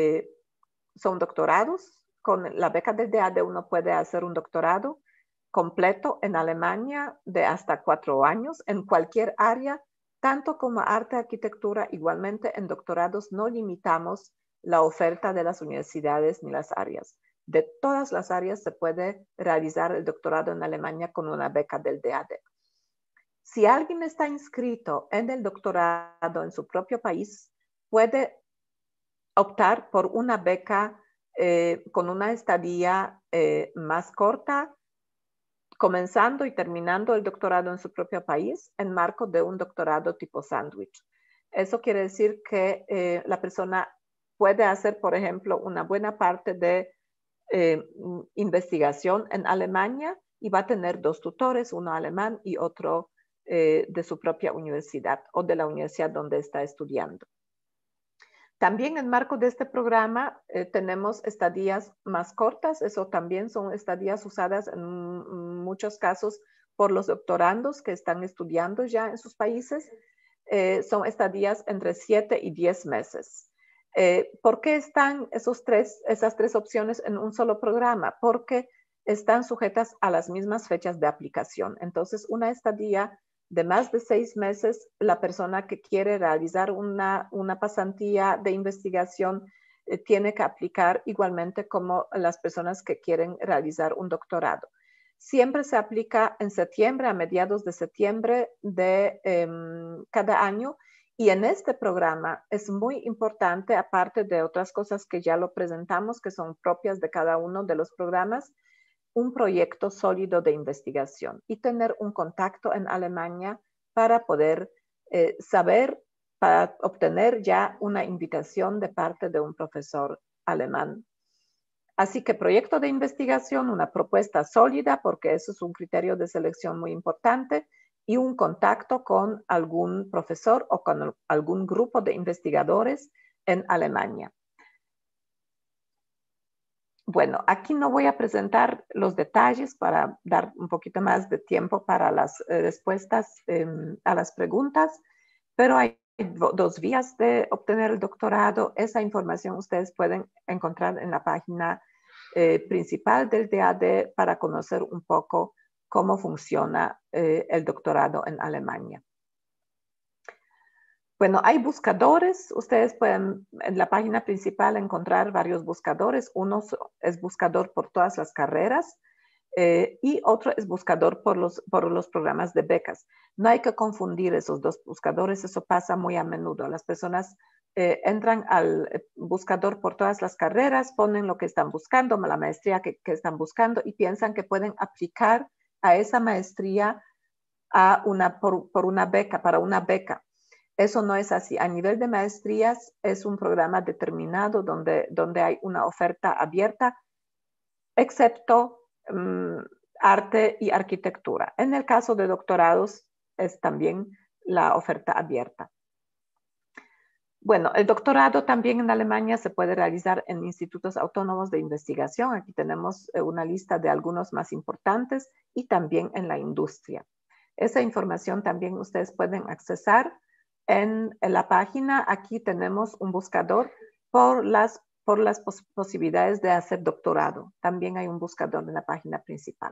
son doctorados. Con la beca del DAD uno puede hacer un doctorado completo en Alemania de hasta 4 años en cualquier área, tanto como arte, arquitectura. Igualmente en doctorados no limitamos la oferta de las universidades ni las áreas. De todas las áreas se puede realizar el doctorado en Alemania con una beca del DAD. Si alguien está inscrito en el doctorado en su propio país, puede optar por una beca con una estadía más corta, comenzando y terminando el doctorado en su propio país en marco de un doctorado tipo sándwich. Eso quiere decir que la persona puede hacer, por ejemplo, una buena parte de investigación en Alemania y va a tener 2 tutores, uno alemán y otro de su propia universidad o de la universidad donde está estudiando. También en marco de este programa tenemos estadías más cortas. Eso también son estadías usadas en muchos casos por los doctorandos que están estudiando ya en sus países. Son estadías entre 7 y 10 meses. ¿Por qué están esas 3 opciones en un solo programa? Porque están sujetas a las mismas fechas de aplicación. Entonces, una estadía de más de 6 meses, la persona que quiere realizar una pasantía de investigación tiene que aplicar igualmente como las personas que quieren realizar un doctorado. Siempre se aplica en septiembre, a mediados de septiembre de cada año. Y en este programa es muy importante, aparte de otras cosas que ya lo presentamos, que son propias de cada uno de los programas, un proyecto sólido de investigación y tener un contacto en Alemania para poder saber, para obtener ya una invitación de parte de un profesor alemán. Así que proyecto de investigación, una propuesta sólida, porque eso es un criterio de selección muy importante, y un contacto con algún profesor o con algún grupo de investigadores en Alemania. Bueno, aquí no voy a presentar los detalles para dar un poquito más de tiempo para las respuestas a las preguntas, pero hay 2 vías de obtener el doctorado. Esa información ustedes pueden encontrar en la página principal del DAD para conocer un poco cómo funciona el doctorado en Alemania. Bueno, hay buscadores. Ustedes pueden en la página principal encontrar varios buscadores. Uno es buscador por todas las carreras y otro es buscador por los programas de becas. No hay que confundir esos 2 buscadores. Eso pasa muy a menudo. Las personas entran al buscador por todas las carreras, ponen lo que están buscando, la maestría que están buscando y piensan que pueden aplicar a esa maestría por una beca, para una beca. Eso no es así. A nivel de maestrías es un programa determinado donde hay una oferta abierta, excepto arte y arquitectura. En el caso de doctorados es también la oferta abierta. Bueno, el doctorado también en Alemania se puede realizar en institutos autónomos de investigación. Aquí tenemos una lista de algunos más importantes y también en la industria. Esa información también ustedes pueden accesar en la página. Aquí tenemos un buscador por las posibilidades de hacer doctorado. También hay un buscador en la página principal.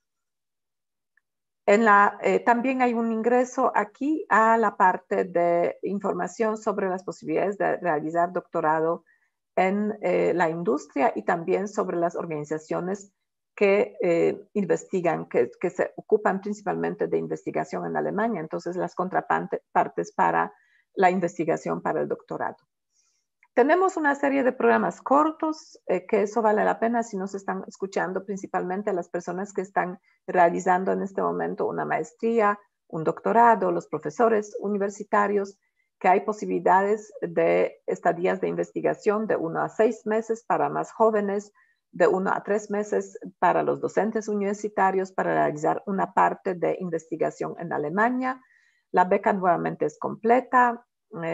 También hay un ingreso aquí a la parte de información sobre las posibilidades de realizar doctorado en la industria y también sobre las organizaciones que investigan, que se ocupan principalmente de investigación en Alemania. Entonces, las contrapartes para la investigación para el doctorado. Tenemos una serie de programas cortos, que eso vale la pena si nos están escuchando, principalmente las personas que están realizando en este momento una maestría, un doctorado, los profesores universitarios, que hay posibilidades de estadías de investigación de 1 a 6 meses para más jóvenes, de 1 a 3 meses para los docentes universitarios para realizar una parte de investigación en Alemania. La beca nuevamente es completa.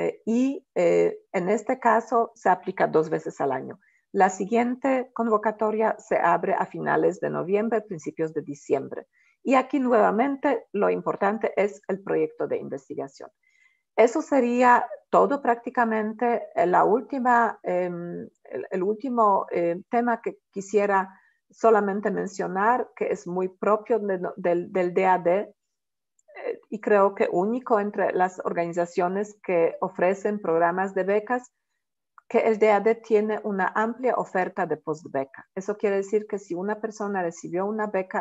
En este caso se aplica 2 veces al año. La siguiente convocatoria se abre a finales de noviembre, principios de diciembre. Y aquí nuevamente lo importante es el proyecto de investigación. Eso sería todo prácticamente. El último tema que quisiera solamente mencionar, que es muy propio del DAD, y creo que único entre las organizaciones que ofrecen programas de becas, que el DAD tiene una amplia oferta de postbeca. Eso quiere decir que si una persona recibió una beca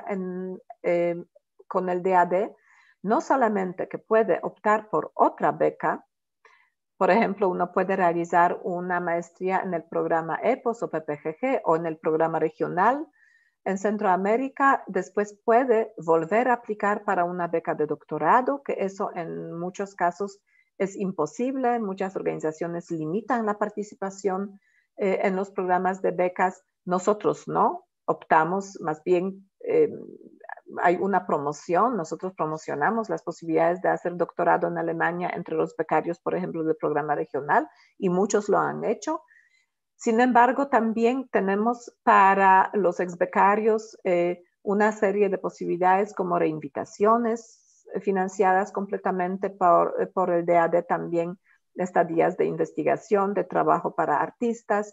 con el DAD, no solamente que puede optar por otra beca, por ejemplo, uno puede realizar una maestría en el programa EPOS o PPGG o en el programa regional en Centroamérica, después puede volver a aplicar para una beca de doctorado, que eso en muchos casos es imposible. Muchas organizaciones limitan la participación en los programas de becas. Nosotros no, optamos más bien, hay una promoción, nosotros promocionamos las posibilidades de hacer doctorado en Alemania entre los becarios, por ejemplo, del programa regional, y muchos lo han hecho. Sin embargo, también tenemos para los exbecarios una serie de posibilidades como reinvitaciones financiadas completamente por el DAD, también estadías de investigación, de trabajo para artistas.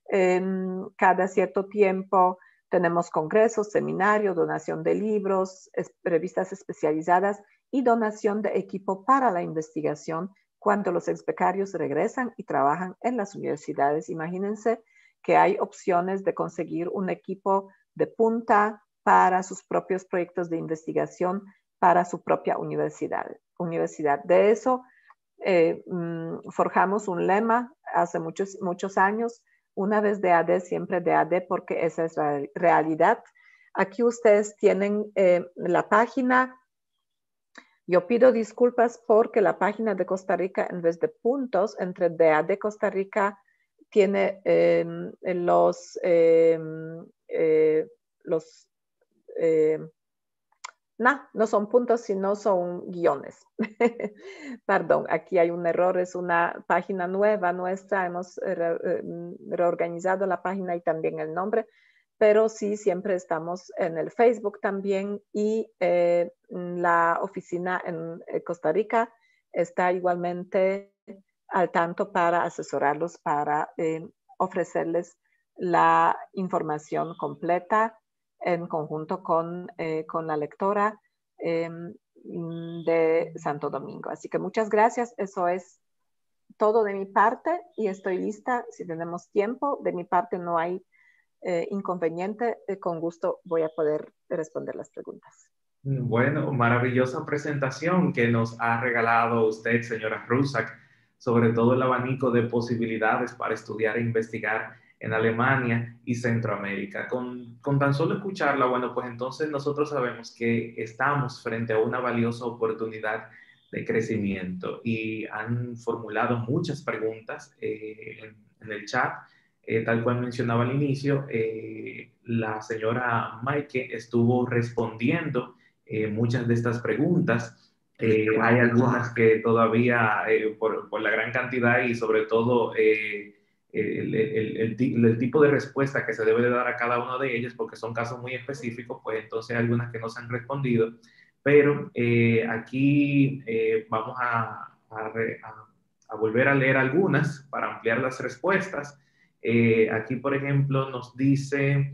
Cada cierto tiempo tenemos congresos, seminarios, donación de libros, revistas especializadas y donación de equipo para la investigación cuando los exbecarios regresan y trabajan en las universidades. Imagínense que hay opciones de conseguir un equipo de punta para sus propios proyectos de investigación, para su propia universidad. De eso forjamos un lema hace muchos años: una vez DAD, siempre DAD, porque esa es la realidad. Aquí ustedes tienen la página. Yo pido disculpas porque la página de Costa Rica, en vez de puntos, entre DAD Costa Rica, tiene no son puntos, sino son guiones. Perdón, aquí hay un error, es una página nueva nuestra, hemos reorganizado la página y también el nombre, pero sí, siempre estamos en el Facebook también, y la oficina en Costa Rica está igualmente al tanto para asesorarlos, para ofrecerles la información completa en conjunto con la lectora de Santo Domingo. Así que muchas gracias. Eso es todo de mi parte y estoy lista si tenemos tiempo. De mi parte no hay inconveniente. Con gusto voy a poder responder las preguntas. Bueno, maravillosa presentación que nos ha regalado usted, señora Rusak, sobre todo el abanico de posibilidades para estudiar e investigar en Alemania y Centroamérica. Con tan solo escucharla, bueno, pues entonces nosotros sabemos que estamos frente a una valiosa oportunidad de crecimiento y han formulado muchas preguntas en el chat. tal cual mencionaba al inicio, la señora Maike estuvo respondiendo muchas de estas preguntas. Hay algunas que todavía, por la gran cantidad y sobre todo el tipo de respuesta que se debe de dar a cada una de ellas, porque son casos muy específicos, pues entonces hay algunas que no se han respondido. Pero aquí vamos a volver a leer algunas para ampliar las respuestas. Aquí, por ejemplo, nos dice,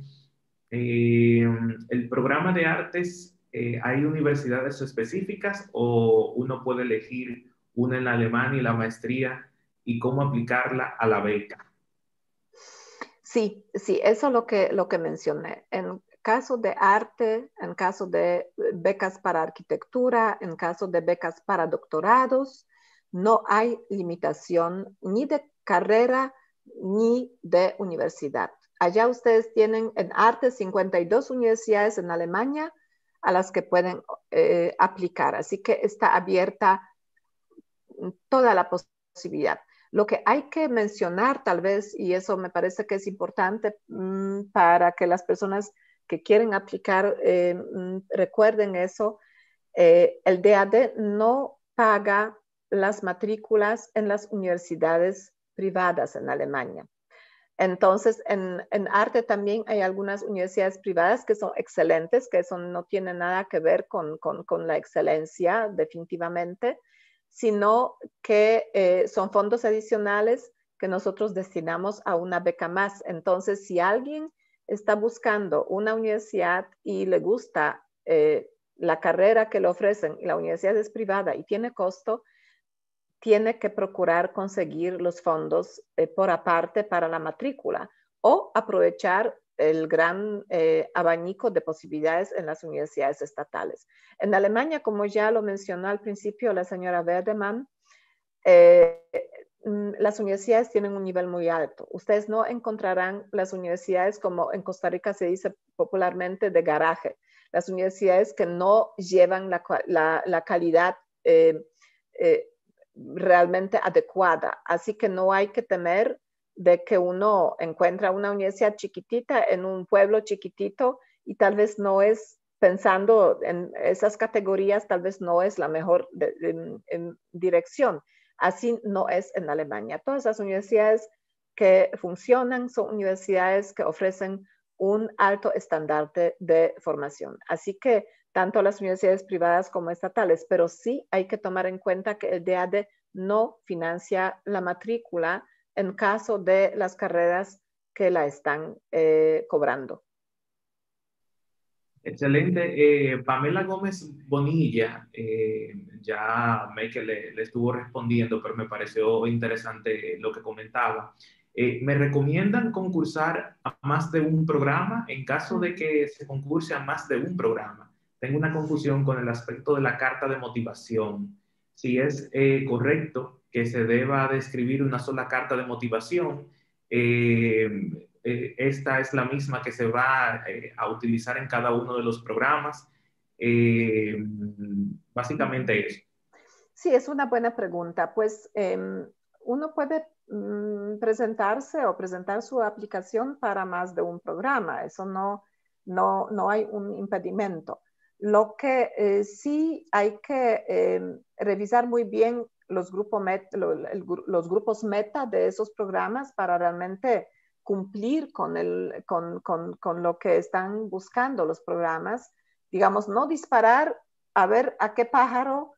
¿el programa de artes, hay universidades específicas o uno puede elegir una en Alemania y la maestría y cómo aplicarla a la beca? Sí, sí, eso es lo que mencioné. En caso de arte, en caso de becas para arquitectura, en caso de becas para doctorados, no hay limitación ni de carrera ni de universidad. Allá ustedes tienen en arte 52 universidades en Alemania a las que pueden aplicar, así que está abierta toda la posibilidad. Lo que hay que mencionar tal vez, y eso me parece que es importante para que las personas que quieren aplicar recuerden eso, el DAD no paga las matrículas en las universidades privadas en Alemania. Entonces, en arte también hay algunas universidades privadas que son excelentes, que eso no tiene nada que ver con la excelencia definitivamente, sino que son fondos adicionales que nosotros destinamos a una beca más. Entonces, si alguien está buscando una universidad y le gusta la carrera que le ofrecen y la universidad es privada y tiene costo, tiene que procurar conseguir los fondos por aparte para la matrícula o aprovechar el gran abanico de posibilidades en las universidades estatales. En Alemania, como ya lo mencionó al principio la señora Werdemann, las universidades tienen un nivel muy alto. Ustedes no encontrarán las universidades como en Costa Rica se dice popularmente de garaje, las universidades que no llevan la calidad realmente adecuada. Así que no hay que temer de que uno encuentra una universidad chiquitita en un pueblo chiquitito y tal vez no es, pensando en esas categorías, tal vez no es la mejor en dirección. Así no es en Alemania. Todas las universidades que funcionan son universidades que ofrecen un alto estandarte de formación. Así que tanto las universidades privadas como estatales, pero sí hay que tomar en cuenta que el DAD no financia la matrícula en caso de las carreras que la están cobrando. Excelente. Pamela Gómez Bonilla, ya Meike le estuvo respondiendo, pero me pareció interesante lo que comentaba. ¿Me recomiendan concursar a más de un programa? En caso de que se concurse a más de un programa, tengo una confusión con el aspecto de la carta de motivación. Si es correcto que se deba de escribir una sola carta de motivación, esta es la misma que se va a utilizar en cada uno de los programas. Básicamente eso. Sí, es una buena pregunta. Pues uno puede presentarse o presentar su aplicación para más de un programa. Eso no hay un impedimento. Lo que sí hay que revisar muy bien los grupos meta de esos programas para realmente cumplir con lo que están buscando los programas. Digamos, no disparar a ver a qué pájaro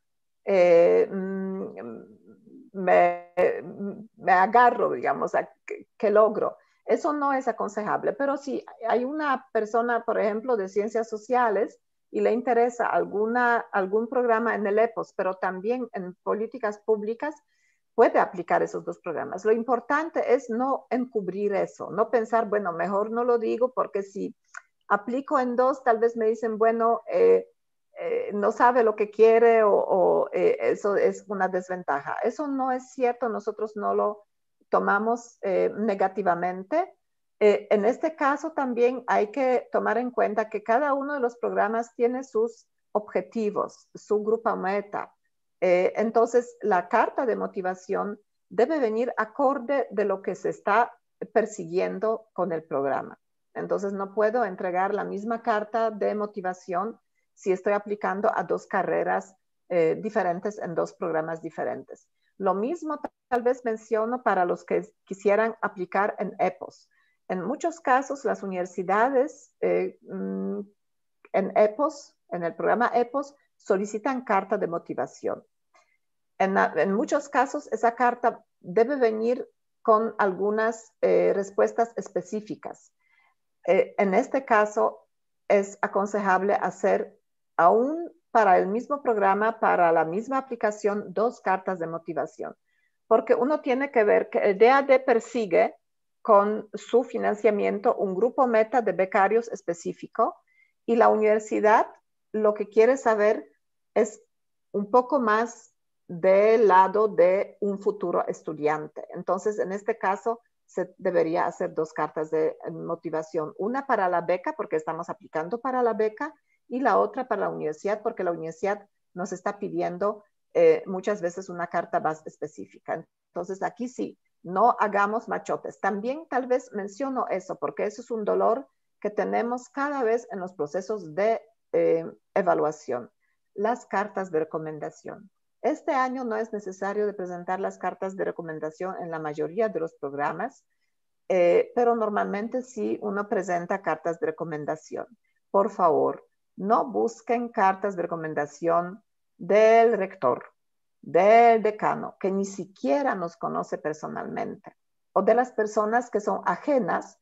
me agarro, digamos, a qué logro. Eso no es aconsejable, pero si hay una persona, por ejemplo, de ciencias sociales y le interesa algún programa en el EPOS, pero también en políticas públicas, puede aplicar esos dos programas. Lo importante es no encubrir eso, no pensar, bueno, mejor no lo digo porque si aplico en dos, tal vez me dicen, bueno, no sabe lo que quiere o eso es una desventaja. Eso no es cierto, nosotros no lo tomamos negativamente. En este caso también hay que tomar en cuenta que cada uno de los programas tiene sus objetivos, su grupo meta. Entonces, la carta de motivación debe venir acorde de lo que se está persiguiendo con el programa. Entonces no puedo entregar la misma carta de motivación si estoy aplicando a 2 carreras diferentes en 2 programas diferentes. Lo mismo tal vez menciono para los que quisieran aplicar en EPOS. En muchos casos las universidades en EPOS, en el programa EPOS, solicitan carta de motivación. En muchos casos esa carta debe venir con algunas respuestas específicas. En este caso es aconsejable hacer aún para el mismo programa, para la misma aplicación, 2 cartas de motivación, porque uno tiene que ver que el DAD persigue con su financiamiento un grupo meta de becarios específico y la universidad lo que quiere saber es un poco más del lado de un futuro estudiante. Entonces, en este caso, se debería hacer 2 cartas de motivación. Una para la beca, porque estamos aplicando para la beca, y la otra para la universidad, porque la universidad nos está pidiendo muchas veces una carta más específica. Entonces, aquí sí, no hagamos machotes. También tal vez menciono eso, porque eso es un dolor que tenemos cada vez en los procesos de evaluación. Las cartas de recomendación. Este año no es necesario de presentar las cartas de recomendación en la mayoría de los programas, pero normalmente sí uno presenta cartas de recomendación. Por favor, no busquen cartas de recomendación del rector, del decano, que ni siquiera nos conoce personalmente, o de las personas que son ajenas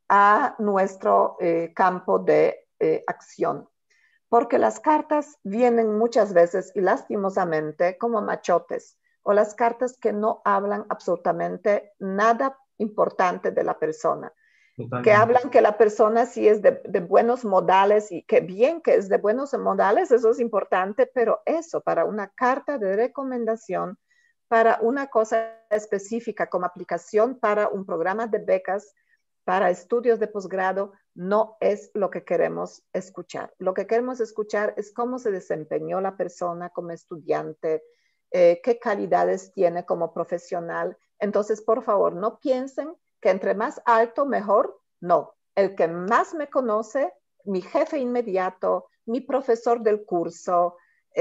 a nuestro campo de acción. Porque las cartas vienen muchas veces y lastimosamente como machotes, o las cartas que no hablan absolutamente nada importante de la persona. Totalmente. Que hablan que la persona sí es de buenos modales y que bien que es de buenos modales, eso es importante, pero eso para una carta de recomendación, para una cosa específica como aplicación para un programa de becas, para estudios de posgrado, no es lo que queremos escuchar. Lo que queremos escuchar es cómo se desempeñó la persona como estudiante, qué calidades tiene como profesional. Entonces, por favor, no piensen que entre más alto, mejor. No, el que más me conoce, mi jefe inmediato, mi profesor del curso,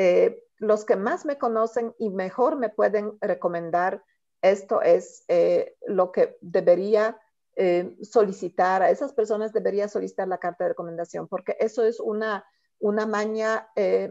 los que más me conocen y mejor me pueden recomendar, esto es lo que debería solicitar, a esas personas debería solicitar la carta de recomendación, porque eso es una maña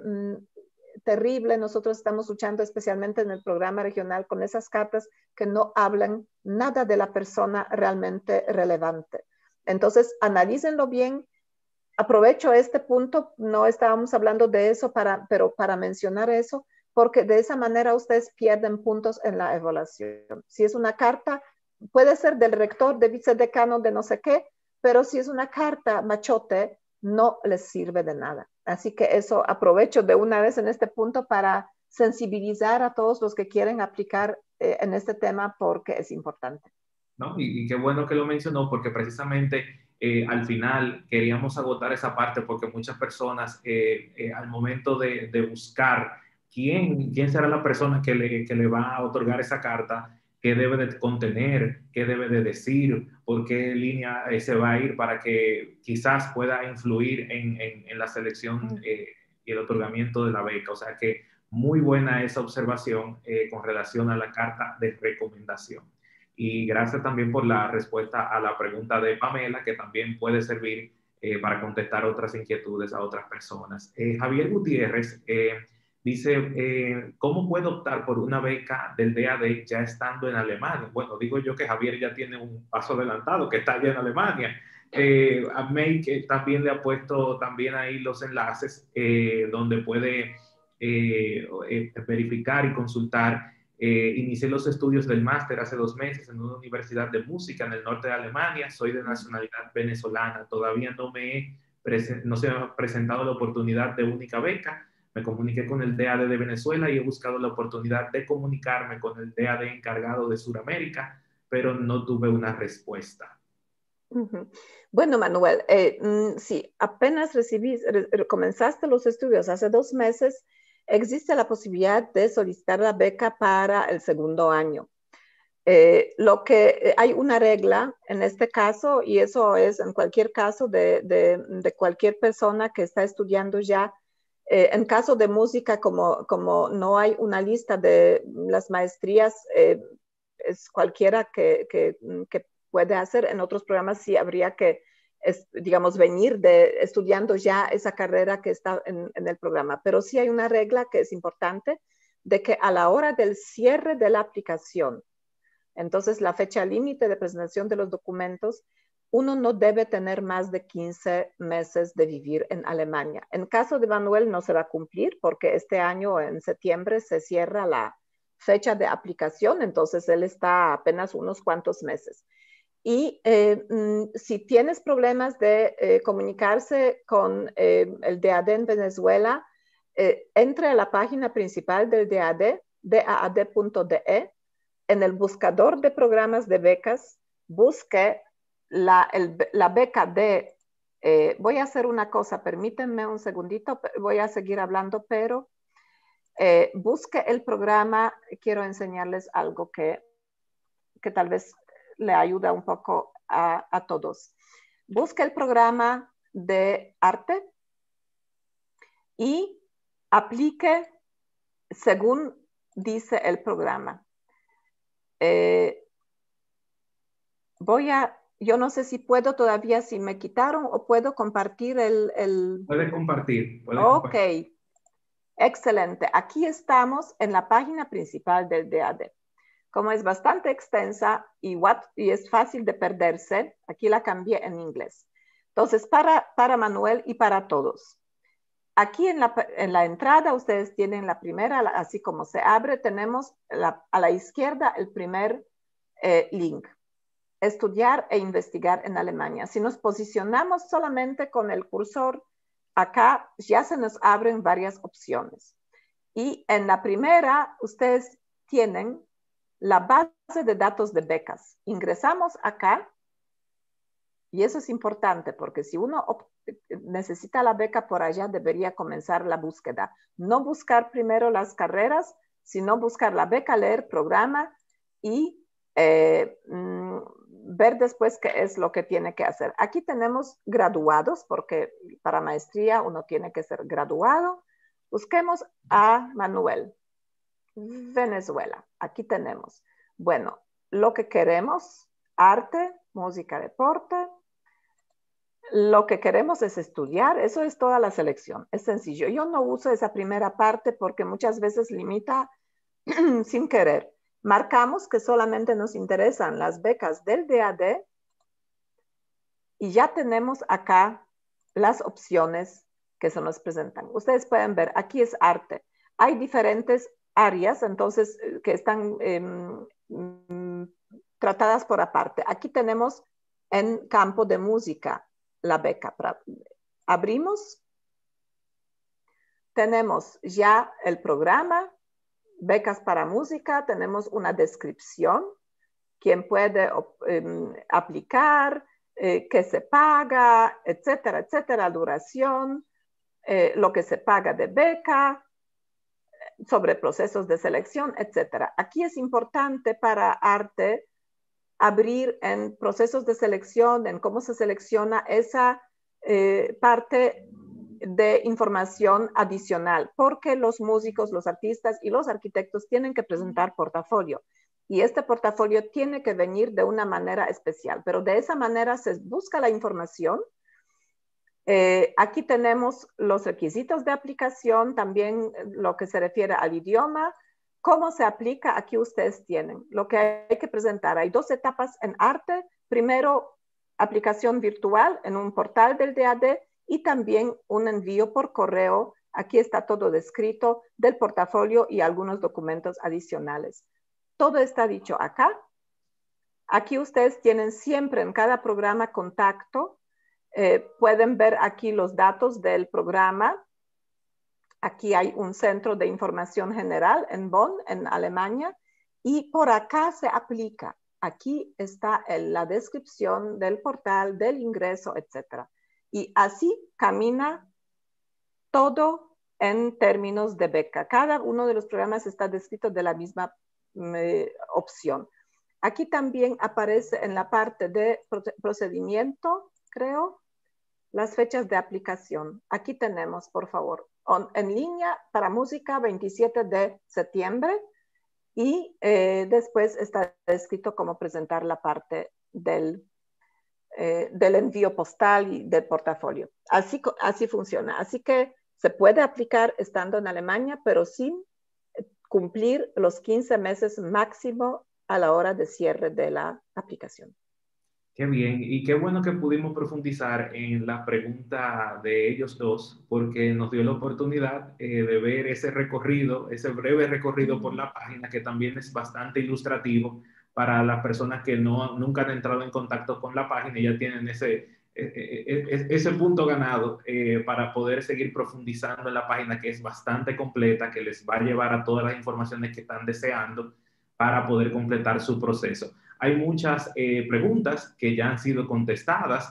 terrible. Nosotros estamos luchando especialmente en el programa regional con esas cartas que no hablan nada de la persona realmente relevante. Entonces, analícenlo bien. Aprovecho este punto, no estábamos hablando de eso, pero para mencionar eso, porque de esa manera ustedes pierden puntos en la evaluación. Si es una carta, puede ser del rector, de vicedecano, de no sé qué, pero si es una carta machote, no les sirve de nada. Así que eso aprovecho de una vez en este punto para sensibilizar a todos los que quieren aplicar en este tema porque es importante. ¿No? Y qué bueno que lo mencionó porque precisamente al final queríamos agotar esa parte porque muchas personas al momento de buscar quién será la persona que le va a otorgar esa carta, qué debe de contener, qué debe de decir, por qué línea se va a ir para que quizás pueda influir en la selección y el otorgamiento de la beca. O sea que muy buena esa observación con relación a la carta de recomendación. Y gracias también por la respuesta a la pregunta de Pamela, que también puede servir para contestar otras inquietudes a otras personas. Javier Gutiérrez dice, ¿cómo puedo optar por una beca del DAD ya estando en Alemania? Bueno, digo yo que Javier ya tiene un paso adelantado, que está allá en Alemania. A May también le ha puesto también ahí los enlaces donde puede verificar y consultar. Inicié los estudios del máster hace 2 meses en una universidad de música en el norte de Alemania. Soy de nacionalidad venezolana. Todavía no se me ha presentado la oportunidad de única beca. Me comuniqué con el DAD de Venezuela y he buscado la oportunidad de comunicarme con el DAD encargado de Sudamérica, pero no tuve una respuesta. Bueno, Manuel, si apenas comenzaste los estudios hace 2 meses, existe la posibilidad de solicitar la beca para el segundo año. Hay una regla en este caso, y eso es en cualquier caso de cualquier persona que está estudiando ya. En caso de música, como no hay una lista de las maestrías, es cualquiera que puede hacer. En otros programas sí habría que, digamos, venir estudiando ya esa carrera que está en el programa. Pero sí hay una regla que es importante, de que a la hora del cierre de la aplicación, entonces la fecha límite de presentación de los documentos, uno no debe tener más de 15 meses de vivir en Alemania. En caso de Manuel no se va a cumplir porque este año en septiembre se cierra la fecha de aplicación, entonces él está apenas unos cuantos meses. Y si tienes problemas de comunicarse con el DAD en Venezuela, entre a la página principal del DAD, daad.de. En el buscador de programas de becas, busque la beca de... voy a hacer una cosa, permítanme un segundito, voy a seguir hablando, pero busque el programa. Quiero enseñarles algo que tal vez le ayuda un poco a todos. Busque el programa de arte y aplique según dice el programa. Yo no sé si puedo todavía, si me quitaron o puedo compartir Puede compartir. Ok, excelente. Aquí estamos en la página principal del DAD. Como es bastante extensa y es fácil de perderse, aquí la cambié en inglés. Entonces, para Manuel y para todos. Aquí en la entrada ustedes tienen la primera, así como se abre, tenemos a la izquierda el primer link. Estudiar e investigar en Alemania. Si nos posicionamos solamente con el cursor, acá ya se nos abren varias opciones. Y en la primera, ustedes tienen la base de datos de becas. Ingresamos acá, y eso es importante, porque si uno necesita la beca por allá, debería comenzar la búsqueda. No buscar primero las carreras, sino buscar la beca, leer programa y ver después qué es lo que tiene que hacer. Aquí tenemos graduados, porque para maestría uno tiene que ser graduado. Busquemos a Manuel. Venezuela. Aquí tenemos. Bueno, lo que queremos, arte, música, deporte. Lo que queremos es estudiar. Eso es toda la selección. Es sencillo. Yo no uso esa primera parte porque muchas veces limita sin querer. Marcamos que solamente nos interesan las becas del DAD y ya tenemos acá las opciones que se nos presentan. Ustedes pueden ver, aquí es arte. Hay diferentes áreas, entonces, que están tratadas por aparte. Aquí tenemos en campo de música la beca. Abrimos. Tenemos ya el programa, becas para música, tenemos una descripción, quién puede aplicar, qué se paga, etcétera, etcétera, duración, lo que se paga de beca, sobre procesos de selección, etcétera. Aquí es importante para arte abrir en procesos de selección, en cómo se selecciona esa parte de información adicional, porque los músicos, los artistas y los arquitectos tienen que presentar portafolio. Y este portafolio tiene que venir de una manera especial, pero de esa manera se busca la información. Aquí tenemos los requisitos de aplicación, también lo que se refiere al idioma, cómo se aplica, aquí ustedes tienen lo que hay que presentar. Hay dos etapas en arte. Primero, aplicación virtual en un portal del DAD y también un envío por correo. Aquí está todo descrito del portafolio y algunos documentos adicionales. Todo está dicho acá. Aquí ustedes tienen siempre en cada programa contacto. Pueden ver aquí los datos del programa. Aquí hay un centro de información general en Bonn, en Alemania, y por acá se aplica. Aquí está la descripción del portal, del ingreso, etc. Y así camina todo en términos de beca. Cada uno de los programas está descrito de la misma opción. Aquí también aparece en la parte de procedimiento, creo, las fechas de aplicación. Aquí tenemos, por favor, en línea para música 27 de septiembre y después está escrito cómo presentar la parte del envío postal y del portafolio. Así funciona. Así que se puede aplicar estando en Alemania, pero sin cumplir los 15 meses máximo a la hora de cierre de la aplicación. Qué bien, y qué bueno que pudimos profundizar en la pregunta de ellos dos, porque nos dio la oportunidad de ver ese recorrido, ese breve recorrido por la página, que también es bastante ilustrativo para las personas que nunca han entrado en contacto con la página y ya tienen ese punto ganado para poder seguir profundizando en la página, que es bastante completa, que les va a llevar a todas las informaciones que están deseando para poder completar su proceso. Hay muchas preguntas que ya han sido contestadas,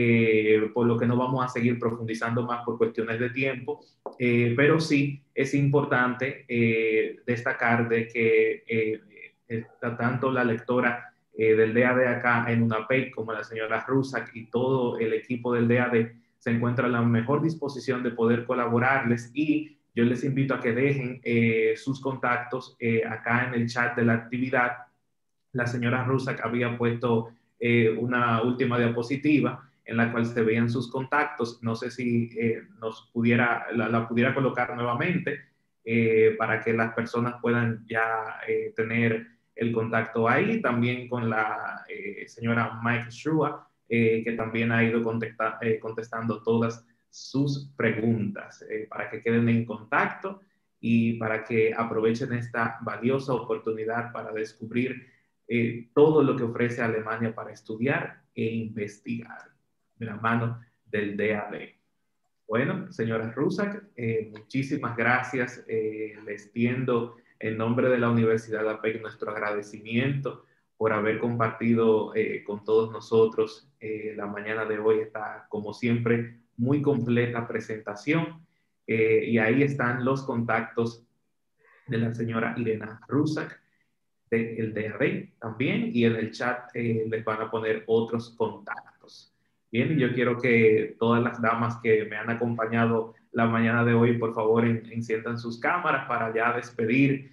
por lo que no vamos a seguir profundizando más por cuestiones de tiempo, pero sí es importante destacar de que tanto la lectora del DAD acá en UNAPEC como la señora Rusak y todo el equipo del DAD se encuentra en la mejor disposición de poder colaborarles, y yo les invito a que dejen sus contactos acá en el chat de la actividad. La señora Rusak había puesto una última diapositiva en la cual se veían sus contactos. No sé si la pudiera colocar nuevamente para que las personas puedan ya tener el contacto ahí. También con la señora Mike Shua, que también ha ido contestando todas sus preguntas para que queden en contacto y para que aprovechen esta valiosa oportunidad para descubrir todo lo que ofrece Alemania para estudiar e investigar de la mano del DAD. Bueno, señora Rusak, muchísimas gracias. Le extiendo en nombre de la Universidad APEC nuestro agradecimiento por haber compartido con todos nosotros. La mañana de hoy está, como siempre, muy completa presentación, y ahí están los contactos de la señora Irena Rusak, del DAD también, y en el chat les van a poner otros contactos. Bien, y yo quiero que todas las damas que me han acompañado la mañana de hoy, por favor, enciendan sus cámaras para ya despedir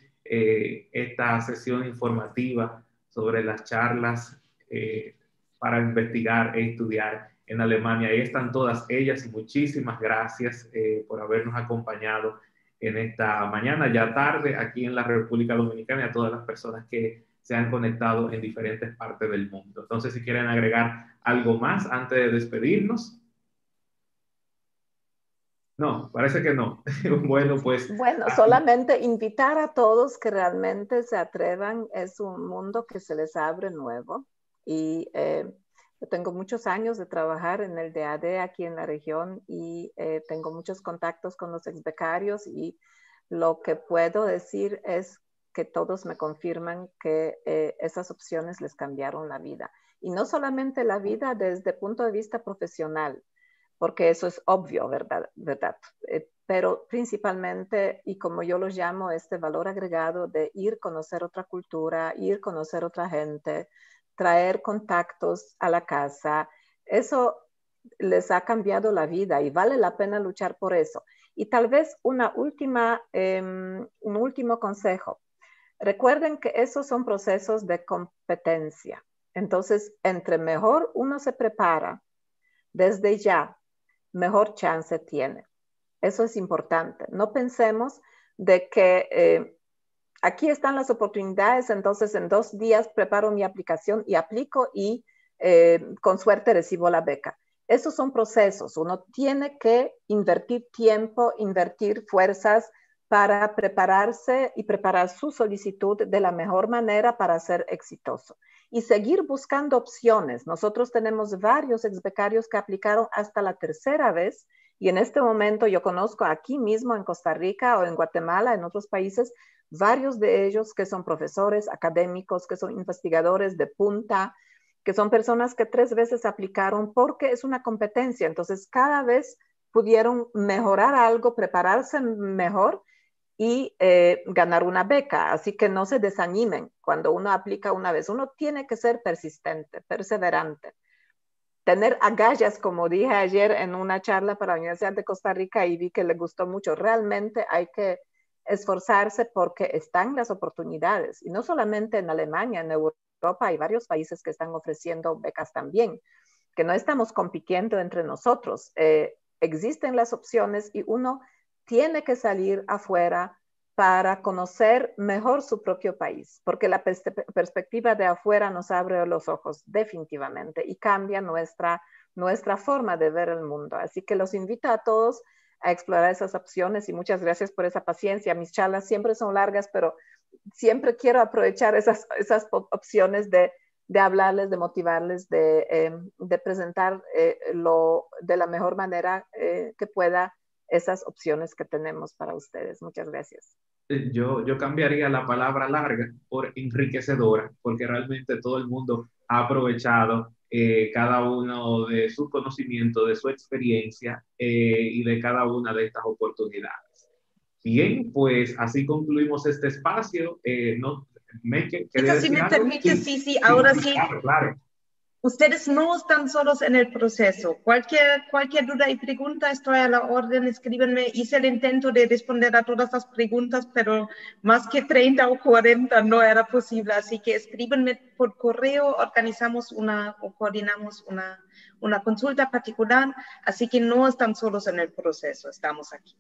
esta sesión informativa sobre las charlas para investigar e estudiar en Alemania. Ahí están todas ellas, y muchísimas gracias por habernos acompañado en esta mañana, ya tarde, aquí en la República Dominicana, y a todas las personas que se han conectado en diferentes partes del mundo. Entonces, si quieren agregar algo más antes de despedirnos. No, parece que no. Bueno, pues... Bueno, solamente invitar a todos que realmente se atrevan. Es un mundo que se les abre nuevo, y yo tengo muchos años de trabajar en el DAD aquí en la región, y tengo muchos contactos con los exbecarios, y lo que puedo decir es que todos me confirman que esas opciones les cambiaron la vida. Y no solamente la vida desde el punto de vista profesional, porque eso es obvio, ¿verdad? Pero principalmente, y como yo lo llamo, este valor agregado de ir a conocer otra cultura, ir a conocer otra gente, traer contactos a la casa, eso les ha cambiado la vida y vale la pena luchar por eso. Y tal vez un último consejo. Recuerden que esos son procesos de competencia. Entonces, entre mejor uno se prepara desde ya, mejor chance tiene. Eso es importante. No pensemos de que aquí están las oportunidades, entonces en 2 días preparo mi aplicación y aplico y con suerte recibo la beca. Esos son procesos. Uno tiene que invertir tiempo, invertir fuerzas para prepararse y preparar su solicitud de la mejor manera para ser exitoso. Y seguir buscando opciones. Nosotros tenemos varios exbecarios que aplicaron hasta la 3ª vez, y en este momento yo conozco aquí mismo en Costa Rica o en Guatemala, en otros países, varios de ellos que son profesores académicos, que son investigadores de punta, que son personas que 3 veces aplicaron porque es una competencia. Entonces, cada vez pudieron mejorar algo, prepararse mejor, y ganar una beca. Así que no se desanimen cuando uno aplica una vez. Uno tiene que ser persistente, perseverante. Tener agallas, como dije ayer en una charla para la Universidad de Costa Rica y vi que le gustó mucho. Realmente hay que esforzarse porque están las oportunidades. Y no solamente en Alemania, en Europa hay varios países que están ofreciendo becas también, que no estamos compitiendo entre nosotros. Existen las opciones y uno tiene que salir afuera para conocer mejor su propio país, porque la perspectiva de afuera nos abre los ojos definitivamente y cambia nuestra forma de ver el mundo. Así que los invito a todos a explorar esas opciones y muchas gracias por esa paciencia. Mis charlas siempre son largas, pero siempre quiero aprovechar esas opciones de hablarles, de motivarles, de presentar de la mejor manera que pueda esas opciones que tenemos para ustedes. Muchas gracias. Yo cambiaría la palabra larga por enriquecedora, porque realmente todo el mundo ha aprovechado cada uno de su conocimiento, de su experiencia y de cada una de estas oportunidades. Bien, pues así concluimos este espacio. No, ¿quería Si decir me algo? permite, sí, ahora sí. Claro. Ustedes no están solos en el proceso. Cualquier duda y pregunta, estoy a la orden, escríbenme. Hice el intento de responder a todas las preguntas, pero más que 30 o 40 no era posible. Así que escríbenme por correo, organizamos o coordinamos una consulta particular. Así que no están solos en el proceso, estamos aquí.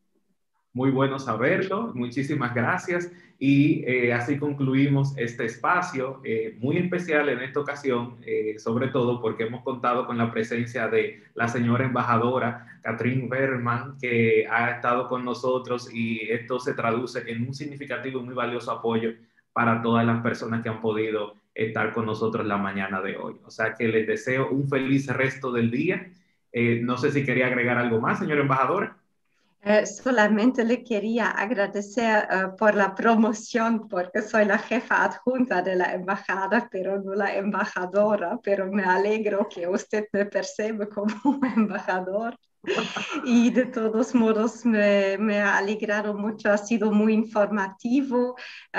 Muy bueno saberlo, muchísimas gracias y así concluimos este espacio muy especial en esta ocasión, sobre todo porque hemos contado con la presencia de la señora embajadora Catherine Berman, que ha estado con nosotros y esto se traduce en un significativo y muy valioso apoyo para todas las personas que han podido estar con nosotros la mañana de hoy. O sea que les deseo un feliz resto del día. No sé si quería agregar algo más, señora embajadora. Solamente le quería agradecer por la promoción, porque soy la jefa adjunta de la embajada, pero no la embajadora, pero me alegro que usted me percibe como un embajador. Y de todos modos me ha alegrado mucho, ha sido muy informativo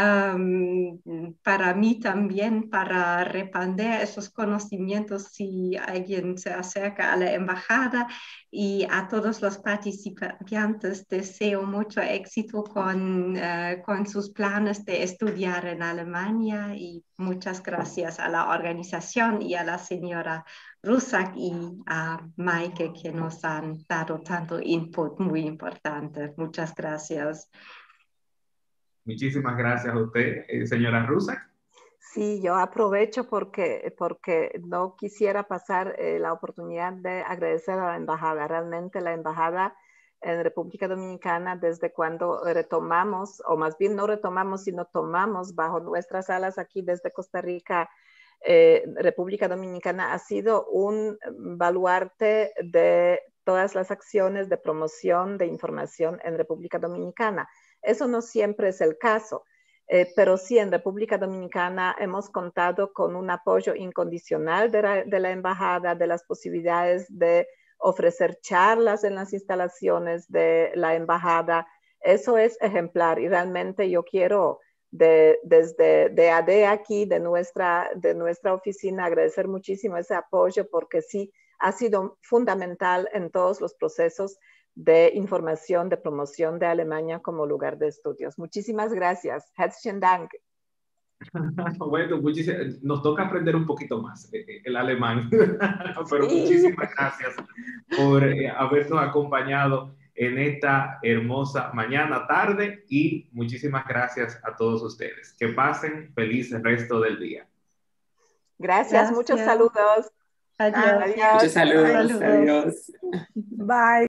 para mí también, para responder esos conocimientos si alguien se acerca a la embajada. Y a todos los participantes deseo mucho éxito con sus planes de estudiar en Alemania y muchas gracias a la organización y a la señora Rusak y a Maike que nos han dado tanto input muy importante. Muchas gracias. Muchísimas gracias a usted, señora Rusak. Sí, yo aprovecho porque no quisiera pasar la oportunidad de agradecer a la embajada. Realmente la embajada en República Dominicana, desde cuando retomamos, o más bien no retomamos, sino tomamos bajo nuestras alas aquí desde Costa Rica, República Dominicana, ha sido un baluarte de todas las acciones de promoción de información en República Dominicana. Eso no siempre es el caso. Pero sí, en República Dominicana hemos contado con un apoyo incondicional de la embajada, de las posibilidades de ofrecer charlas en las instalaciones de la embajada. Eso es ejemplar y realmente yo quiero desde AD aquí, de nuestra oficina, agradecer muchísimo ese apoyo porque sí ha sido fundamental en todos los procesos de información, de promoción de Alemania como lugar de estudios. Muchísimas gracias. Herzlichen Dank. Bueno, nos toca aprender un poquito más el alemán, pero muchísimas gracias por habernos acompañado en esta hermosa mañana, tarde y muchísimas gracias a todos ustedes. Que pasen feliz resto del día. Gracias. Muchos saludos. Adiós. Adiós. Muchos saludos. Adiós. Bye.